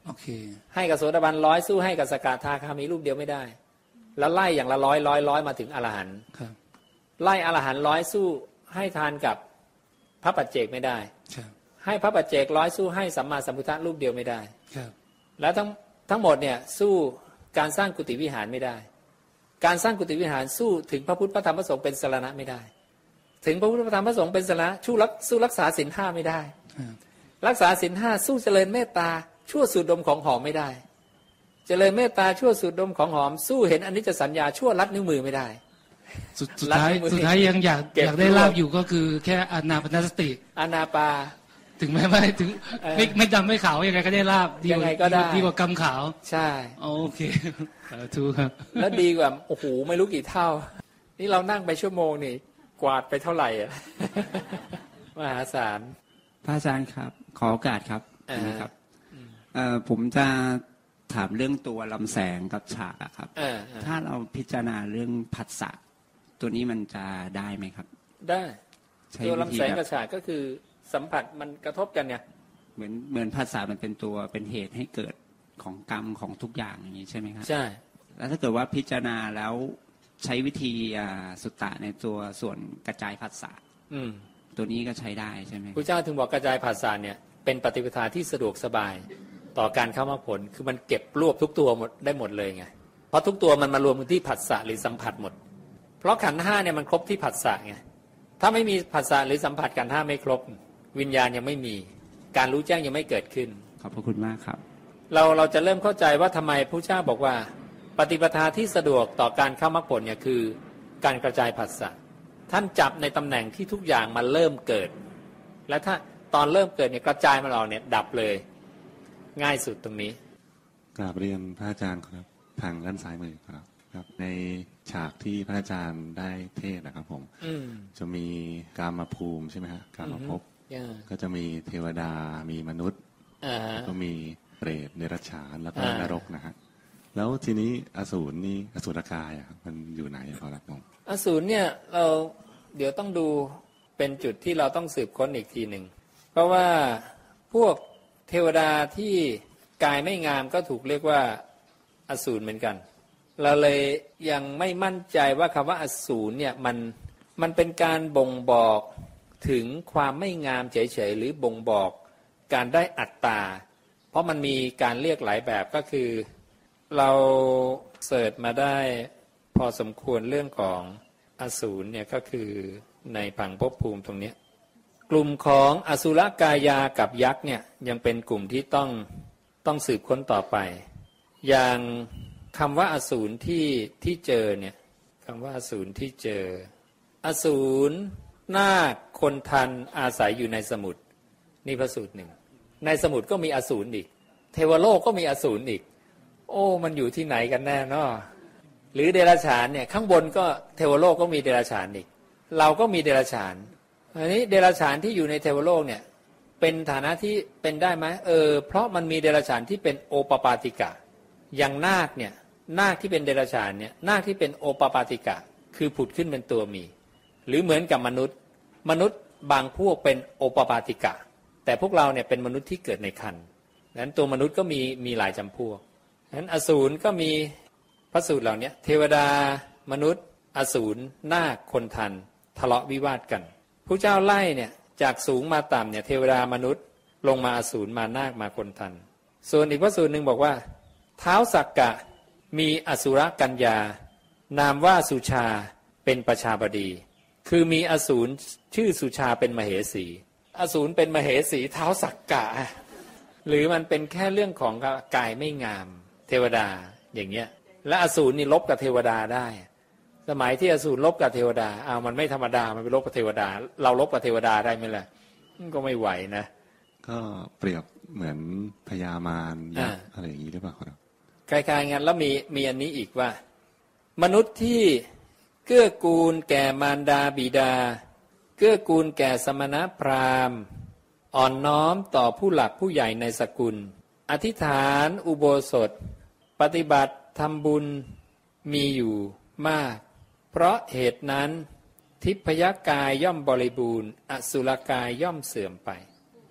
โอเคให้กับโสดาบันร้อยสู้ให้กับสกทาคามีรูปเดียวไม่ได้แล้วไล่อย่างละร้อยร้อยร้อยมาถึงอรหันต์ไล่อรหันต์ร้อยสู้ให้ทานกับพระปัจเจกไม่ได้ให้พระปัจเจกร้อยสู้ให้สัมมาสัมพุทธะรูปเดียวไม่ได้แล้วทั้งทั้งหมดเนี่ยสู้การสร้างกุฏิวิหารไม่ได้การสร้างกุฏิวิหารสู้ถึงพระพุทธพระธรรมพระสงฆ์เป็นสรณะไม่ได้ถึงพระพุทธพระธรรมพระสงฆ์เป็นสรณะสู้รักสู้รักษาศีลห้าไม่ได้รักษาศีลห้าสู้เจริญเมตตาชั่วสูดดมของหอมไม่ได้เจริญเมตตาชั่วสูดดมของหอมสู้เห็นอนิจจสัญญาชั่วลัดนิ้วมือไม่ได้สุดท้ายสุดท้ายยังอยากอยากได้ลาภอยู่ก็คือแค่อานาปานสติอานาปาถึงแม้ไม่ถึงไม่ไม่ดำไม่ขาวยังไงก็ได้ลาภยังไงก็ได้ดีกว่ากำขาวใช่โอเคถูกครับแล้วดีกว่าโอ้โหไม่รู้กี่เท่านี่เรานั่งไปชั่วโมงนี่กวาดไปเท่าไหร่อ่ะมหาศาลพระอาจารย์ครับขอโอกาสครับนะครับผมจะถามเรื่องตัวลำแสงกับฉากอะครับถ้าเราพิจารณาเรื่องผัสสะตัวนี้มันจะได้ไหมครับได้ตัวลำแสงกับฉากก็คือสัมผัสมันกระทบกันเนี่ยเหมือนเหมือนผัสสะมันเป็นตัวเป็นเหตุให้เกิดของกรรมของทุกอย่างอย่างนี้ใช่ไหมครับใช่แล้วถ้าเกิดว่าพิจารณาแล้วใช้วิธีสุตตะในตัวส่วนกระจายผัสสะตัวนี้ก็ใช้ได้ใช่ไหมพระเจ้าถึงบอกกระจายผัสสะเนี่ยเป็นปฏิปทาที่สะดวกสบายต่อการเข้ามรรคผลคือมันเก็บรวบทุกตัวหมดได้หมดเลยไงเพราะทุกตัวมันมารวมกันที่ผัสสะหรือสัมผัสหมดเพราะขันธ์ห้าเนี่ยมันครบที่ผัสสะไงถ้าไม่มีผัสสะหรือสัมผัสขันธ์ห้าไม่ครบวิญญาณยังไม่มีการรู้แจ้งยังไม่เกิดขึ้นขอบพระคุณมากครับเราเราจะเริ่มเข้าใจว่าทำไมพระเจ้าบอกว่าปฏิปทาที่สะดวกต่อการเข้ามรรคผลเนี่ยคือการกระจายผัสสะท่านจับในตำแหน่งที่ทุกอย่างมันเริ่มเกิดและถ้าตอนเริ่มเกิดเนี่ยกระจายมันออกเนี่ยดับเลยง่ายสุดตรงนี้กราบเรียนพระอาจารย์ครับทางด้านซ้ายมือครับครับในฉากที่พระอาจารย์ได้เทศนะครับผมจะมีกามภูมิใช่ไหมฮะกามภพก็จะมีเทวดามีมนุษย์ก็มีเปรตเดรัจฉานแล้วก็นรกนะฮะแล้วทีนี้อสูรนี่อสูรกายอ่ะมันอยู่ไหนพอรับผมอสูรเนี่ยเราเดี๋ยวต้องดูเป็นจุดที่เราต้องสืบค้นอีกทีหนึ่งเพราะว่าพวกเทวดาที่กายไม่งามก็ถูกเรียกว่าอสูรเหมือนกันเราเลยยังไม่มั่นใจว่าคำว่าอสูรเนี่ยมันมันเป็นการบ่งบอกถึงความไม่งามเฉยๆหรือบ่งบอกการได้อัตตาเพราะมันมีการเรียกหลายแบบก็คือเราเสิร์ชมาได้พอสมควรเรื่องของอสูรเนี่ยก็คือในผังภพภูมิตรงนี้กลุ่มของอสุรกายากับยักษ์เนี่ยยังเป็นกลุ่มที่ต้องต้องสืบค้นต่อไปอย่างคำว่าอสูรที่ที่เจอเนี่ยคำว่าอสูรที่เจออสูรนาคคนทันอาศัยอยู่ในสมุทรนี่พระสูตรหนึ่งในสมุทรก็มีอสูรอีกเทวโลกก็มีอสูรอีกโอ้มันอยู่ที่ไหนกันแน่เนาะหรือเดรัจฉานเนี่ยข้างบนก็เทวโลกก็มีเดรัจฉานอีกเราก็มีเดรัจฉานอันนี้เดรัจฉานที่อยู่ในเทวโลกเนี่ยเป็นฐานะที่เป็นได้ไหมเออเพราะมันมีเดรัจฉานที่เป็นโอปปาติกะอย่างนาคเนี่ยนาคที่เป็นเดรัจฉานเนี่ยนาคที่เป็นโอปปาติกะคือผุดขึ้นเป็นตัวมีหรือเหมือนกับมนุษย์มนุษย์บางพวกเป็นโอปปาติกะแต่พวกเราเนี่ยเป็นมนุษย์ที่เกิดในครรภ์นั้นตัวมนุษย์ก็มีมีหลายจำพวกนั้นอสูรก็มีพระสูตรเหล่านี้เทวดามนุษย์อสูรนาคคนทันทะเลาะวิวาทกันพระเจ้าไล่เนี่ยจากสูงมาต่ำเนี่ยเทวดามนุษย์ลงมาอสูรมานาคมาคนทันส่วนอีกพระสูตรหนึ่งบอกว่าท้าวสักกะมีอสุรกัญญานามว่าสุชาเป็นประชาบดีคือมีอสูรชื่อสุชาเป็นมเหสีอสูรเป็นมเหสีท้าวสักกะหรือมันเป็นแค่เรื่องของกายไม่งามเทวดาอย่างเงี้ยและอสูรนี่ลบกับเทวดาได้สมัยที่อสูรลบกับเทวดาอ้าวมันไม่ธรรมดามันไปลบกับเทวดาเราลบกับเทวดาได้ไหมล่ะก็ไม่ไหวนะก็เปรียบเหมือนพญามารยักษ์อะไรอย่างนี้หรือเปล่าครับคล้ายๆงั้นแล้วมีมีอันนี้อีกว่ามนุษย์ที่เกื้อกูลแก่มารดาบิดาเกื้อกูลแก่สมณพราหมณ์อ่อนน้อมต่อผู้หลักผู้ใหญ่ในสกุลอธิษฐานอุโบสถปฏิบัติทำบุญมีอยู่มากเพราะเหตุนั้นทิพยกายย่อมบริบูรณ์อสุรกายย่อมเสื่อมไป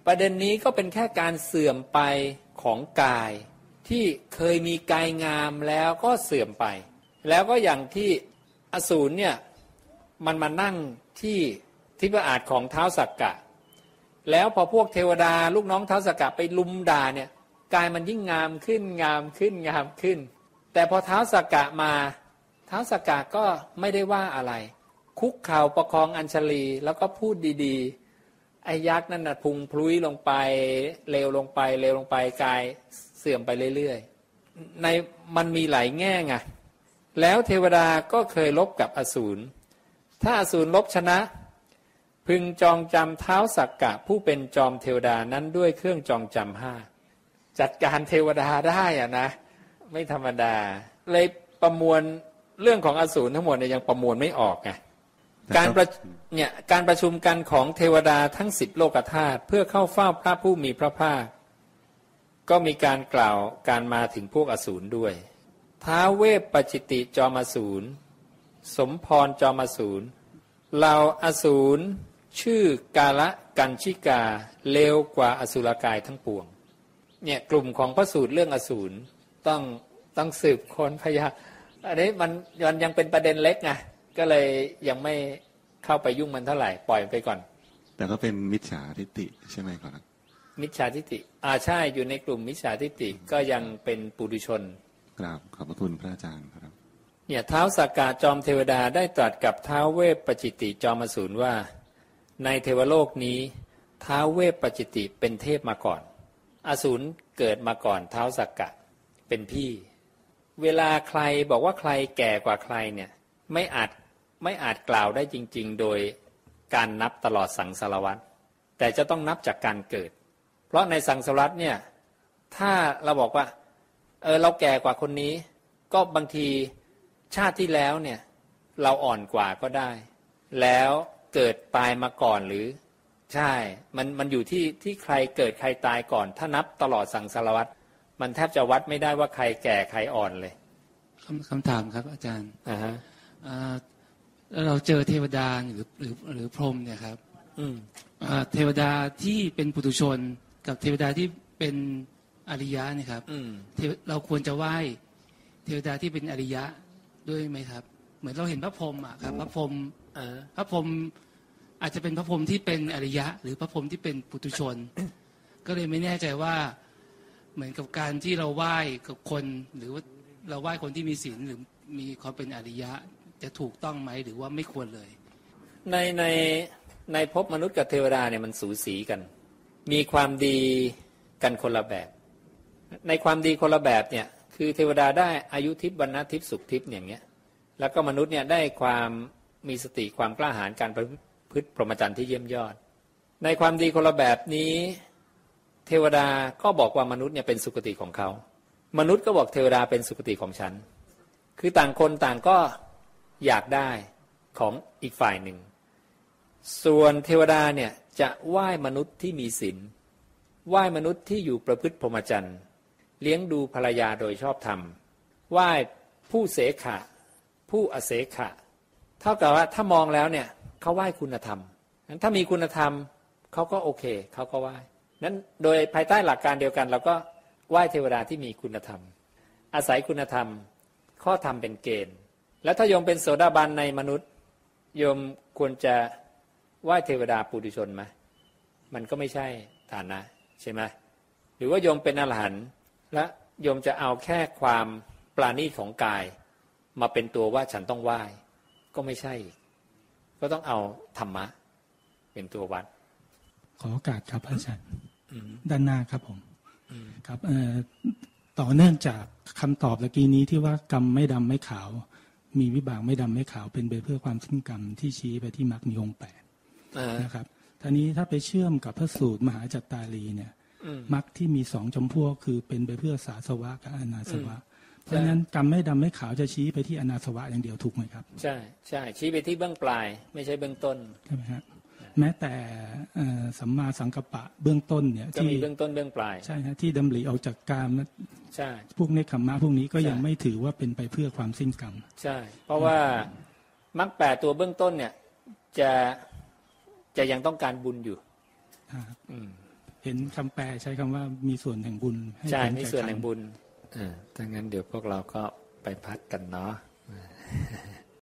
ประเด็นนี้ก็เป็นแค่การเสื่อมไปของกายที่เคยมีกายงามแล้วก็เสื่อมไปแล้วก็อย่างที่อสูรเนี่ยมันมานั่งที่ทิพอาฏของท้าวสักกะแล้วพอพวกเทวดาลูกน้องท้าวสักกะไปลุมด่าเนี่ยกายมันยิ่งงามขึ้นงามขึ้นงามขึ้นแต่พอท้าวสักกะมาท้าวสักกะก็ไม่ได้ว่าอะไรคุกเข่าประคองอัญชลีแล้วก็พูดดีๆไอ้ยักษ์นั่นน่ะพุงพลุยลงไปเลวลงไปเลวลงไปกายเสื่อมไปเรื่อยๆในมันมีหลายแง่ไงแล้วเทวดาก็เคยลบกับอสูรถ้าอสูรลบชนะพึงจองจำท้าวสักกะผู้เป็นจอมเทวดานั้นด้วยเครื่องจองจำห้าจัดการเทวดาได้อะนะไม่ธรรมดาเลยประมวลเรื่องของอสูรทั้งหมดเนี่ยยังประมวลไม่ออกไงการประเนี่ยการประชุมกันของเทวดาทั้งสิบโลกธาตุเพื่อเข้าเฝ้าพระผู้มีพระภาคก็มีการกล่าวการมาถึงพวกอสูรด้วยท้าวเวปปจิติจอมอสูรสมพรจอมอสูรเราอสูรชื่อกาละกัญชิกาเลวกว่าอสุรกายทั้งปวงเนี่ยกลุ่มของพระสูตรเรื่องอสูรต้องต้องสืบค้นพยาอันนี้มันมันยังเป็นประเด็นเล็กไงก็เลยยังไม่เข้าไปยุ่งมันเท่าไหร่ปล่อยไปก่อนแต่ก็เป็นมิจฉาทิฏฐิใช่ไหมครับมิจฉาทิฏฐิอ่าใช่อยู่ในกลุ่มมิจฉาทิฏฐิก็ยังเป็นปุถุชนกราบขอบพระคุณพระอาจารย์ครับเนี่ยท้าวสักกะจอมเทวดาได้ตรัสกับท้าวเวปปจิติจอมอสูรว่าในเทวโลกนี้ท้าวเวปปจิติเป็นเทพมาก่อนอสูรเกิดมาก่อนท้าวสักกะเป็นพี่เวลาใครบอกว่าใครแก่กว่าใครเนี่ยไม่อาจไม่อาจกล่าวได้จริงๆโดยการนับตลอดสังสารวัฏแต่จะต้องนับจากการเกิดเพราะในสังสารวัฏเนี่ยถ้าเราบอกว่าเออเราแก่กว่าคนนี้ก็บางทีชาติที่แล้วเนี่ยเราอ่อนกว่าก็ได้แล้วเกิดตายมาก่อนหรือใช่มันมันอยู่ที่ที่ใครเกิดใครตายก่อนถ้านับตลอดสังสารวัฏมันแทบจะวัดไม่ได้ว่าใครแก่ใครอ่อนเลยคำคำถามครับอาจารย์อ่าฮะแล้วเราเจอเทวดาหรือหรือหรือพรหมเนี่ยครับอืมอ่าเทวดาที่เป็นปุถุชนกับเทวดาที่เป็นอริยะเนี่ยครับอืมเราควรจะไหว้เทวดาที่เป็นอริยะด้วยไหมครับเหมือนเราเห็นพระพรหมอ่ะครับพระพรหมพระพรหมอาจจะเป็นพระพรหมที่เป็นอริยะหรือพระพรหมที่เป็นปุถุชน ก็เลยไม่แน่ใจว่าเหมือนกับการที่เราไหว้กับคนหรือว่าเราไหว้คนที่มีศีลหรือมีความเป็นอริยะจะถูกต้องไหมหรือว่าไม่ควรเลยในในในภพมนุษย์กับเทวดาเนี่ยมันสูสีกันมีความดีกันคนละแบบในความดีคนละแบบเนี่ยคือเทวดาได้อายุทิพย์วรรณทิพย์สุขทิพย์อย่างเงี้ยแล้วก็มนุษย์เนี่ยได้ความมีสติความกล้าหาญการประพฤติพรหมจรรย์ที่เยี่ยมยอดในความดีคนละแบบนี้เทวดาก็บอกว่ามนุษย์เนี่ยเป็นสุคติของเขามนุษย์ก็บอกเทวดาเป็นสุคติของฉันคือต่างคนต่างก็อยากได้ของอีกฝ่ายหนึ่งส่วนเทวดาเนี่ยจะไหว้มนุษย์ที่มีศีลไหว้มนุษย์ที่อยู่ประพฤติพรหมจรรย์เลี้ยงดูภรรยาโดยชอบธรรมไหว้ผู้เสขะผู้อเสขะเท่ากับว่าถ้ามองแล้วเนี่ยเขาไหว้คุณธรรมงั้นถ้ามีคุณธรรมเขาก็โอเคเขาก็ไหว้นั้นโดยภายใต้หลักการเดียวกันเราก็ไหว้เทวดาที่มีคุณธรรมอาศัยคุณธรรมข้อธรรมเป็นเกณฑ์แล้วถ้าโยมเป็นโสดาบันในมนุษย์โยมควรจะไหว้เทวดาปุถุชนไหมมันก็ไม่ใช่ฐานะใช่ไหมหรือว่าโยมเป็นอรหันต์และโยมจะเอาแค่ความปราณีตของกายมาเป็นตัวว่าฉันต้องไหว้ก็ไม่ใช่ก็ต้องเอาธรรมะเป็นตัววัดขอโอกาสครับอาจารย์ด้านหน้าครับผมครับต่อเนื่องจากคำตอบเมื่อกี้นี้ที่ว่ากรรมไม่ดำไม่ขาวมีวิบากไม่ดำไม่ขาวเป็นไปเพื่อความสิ้นกรรมที่ชี้ไปที่มรรคมีองค์แปดนะครับทีนี้ถ้าไปเชื่อมกับพระสูตรมหาจัตตาลีเนี่ยมรรคที่มีสองจำพวกคือเป็นไปเพื่อสาสวะกับอนาสวะเพราะฉะนั้นกรรมไม่ดำไม่ขาวจะชี้ไปที่อนาสวะอย่างเดียวถูกไหมครับใช่ใช่ชี้ไปที่เบื้องปลายไม่ใช่เบื้องต้นใช่ไหมครับแม้แต่สัมมาสังกัปปะเบื้องต้นเนี่ยที่มีเบื้องต้นเบื้องปลายใช่ฮะที่ดำริออกจากกามใช่พวกเนคขมมะพวกนี้ก็ยังไม่ถือว่าเป็นไปเพื่อความสิ้นกรรมใช่เพราะว่ามรรคแปดตัวเบื้องต้นเนี่ยจะจะยังต้องการบุญอยู่เห็นคำแปลใช้คำว่ามีส่วนแห่งบุญใช่มีส่วนแห่งบุญอ่าถ้างั้นเดี๋ยวพวกเราก็ไปพักกันเนาะ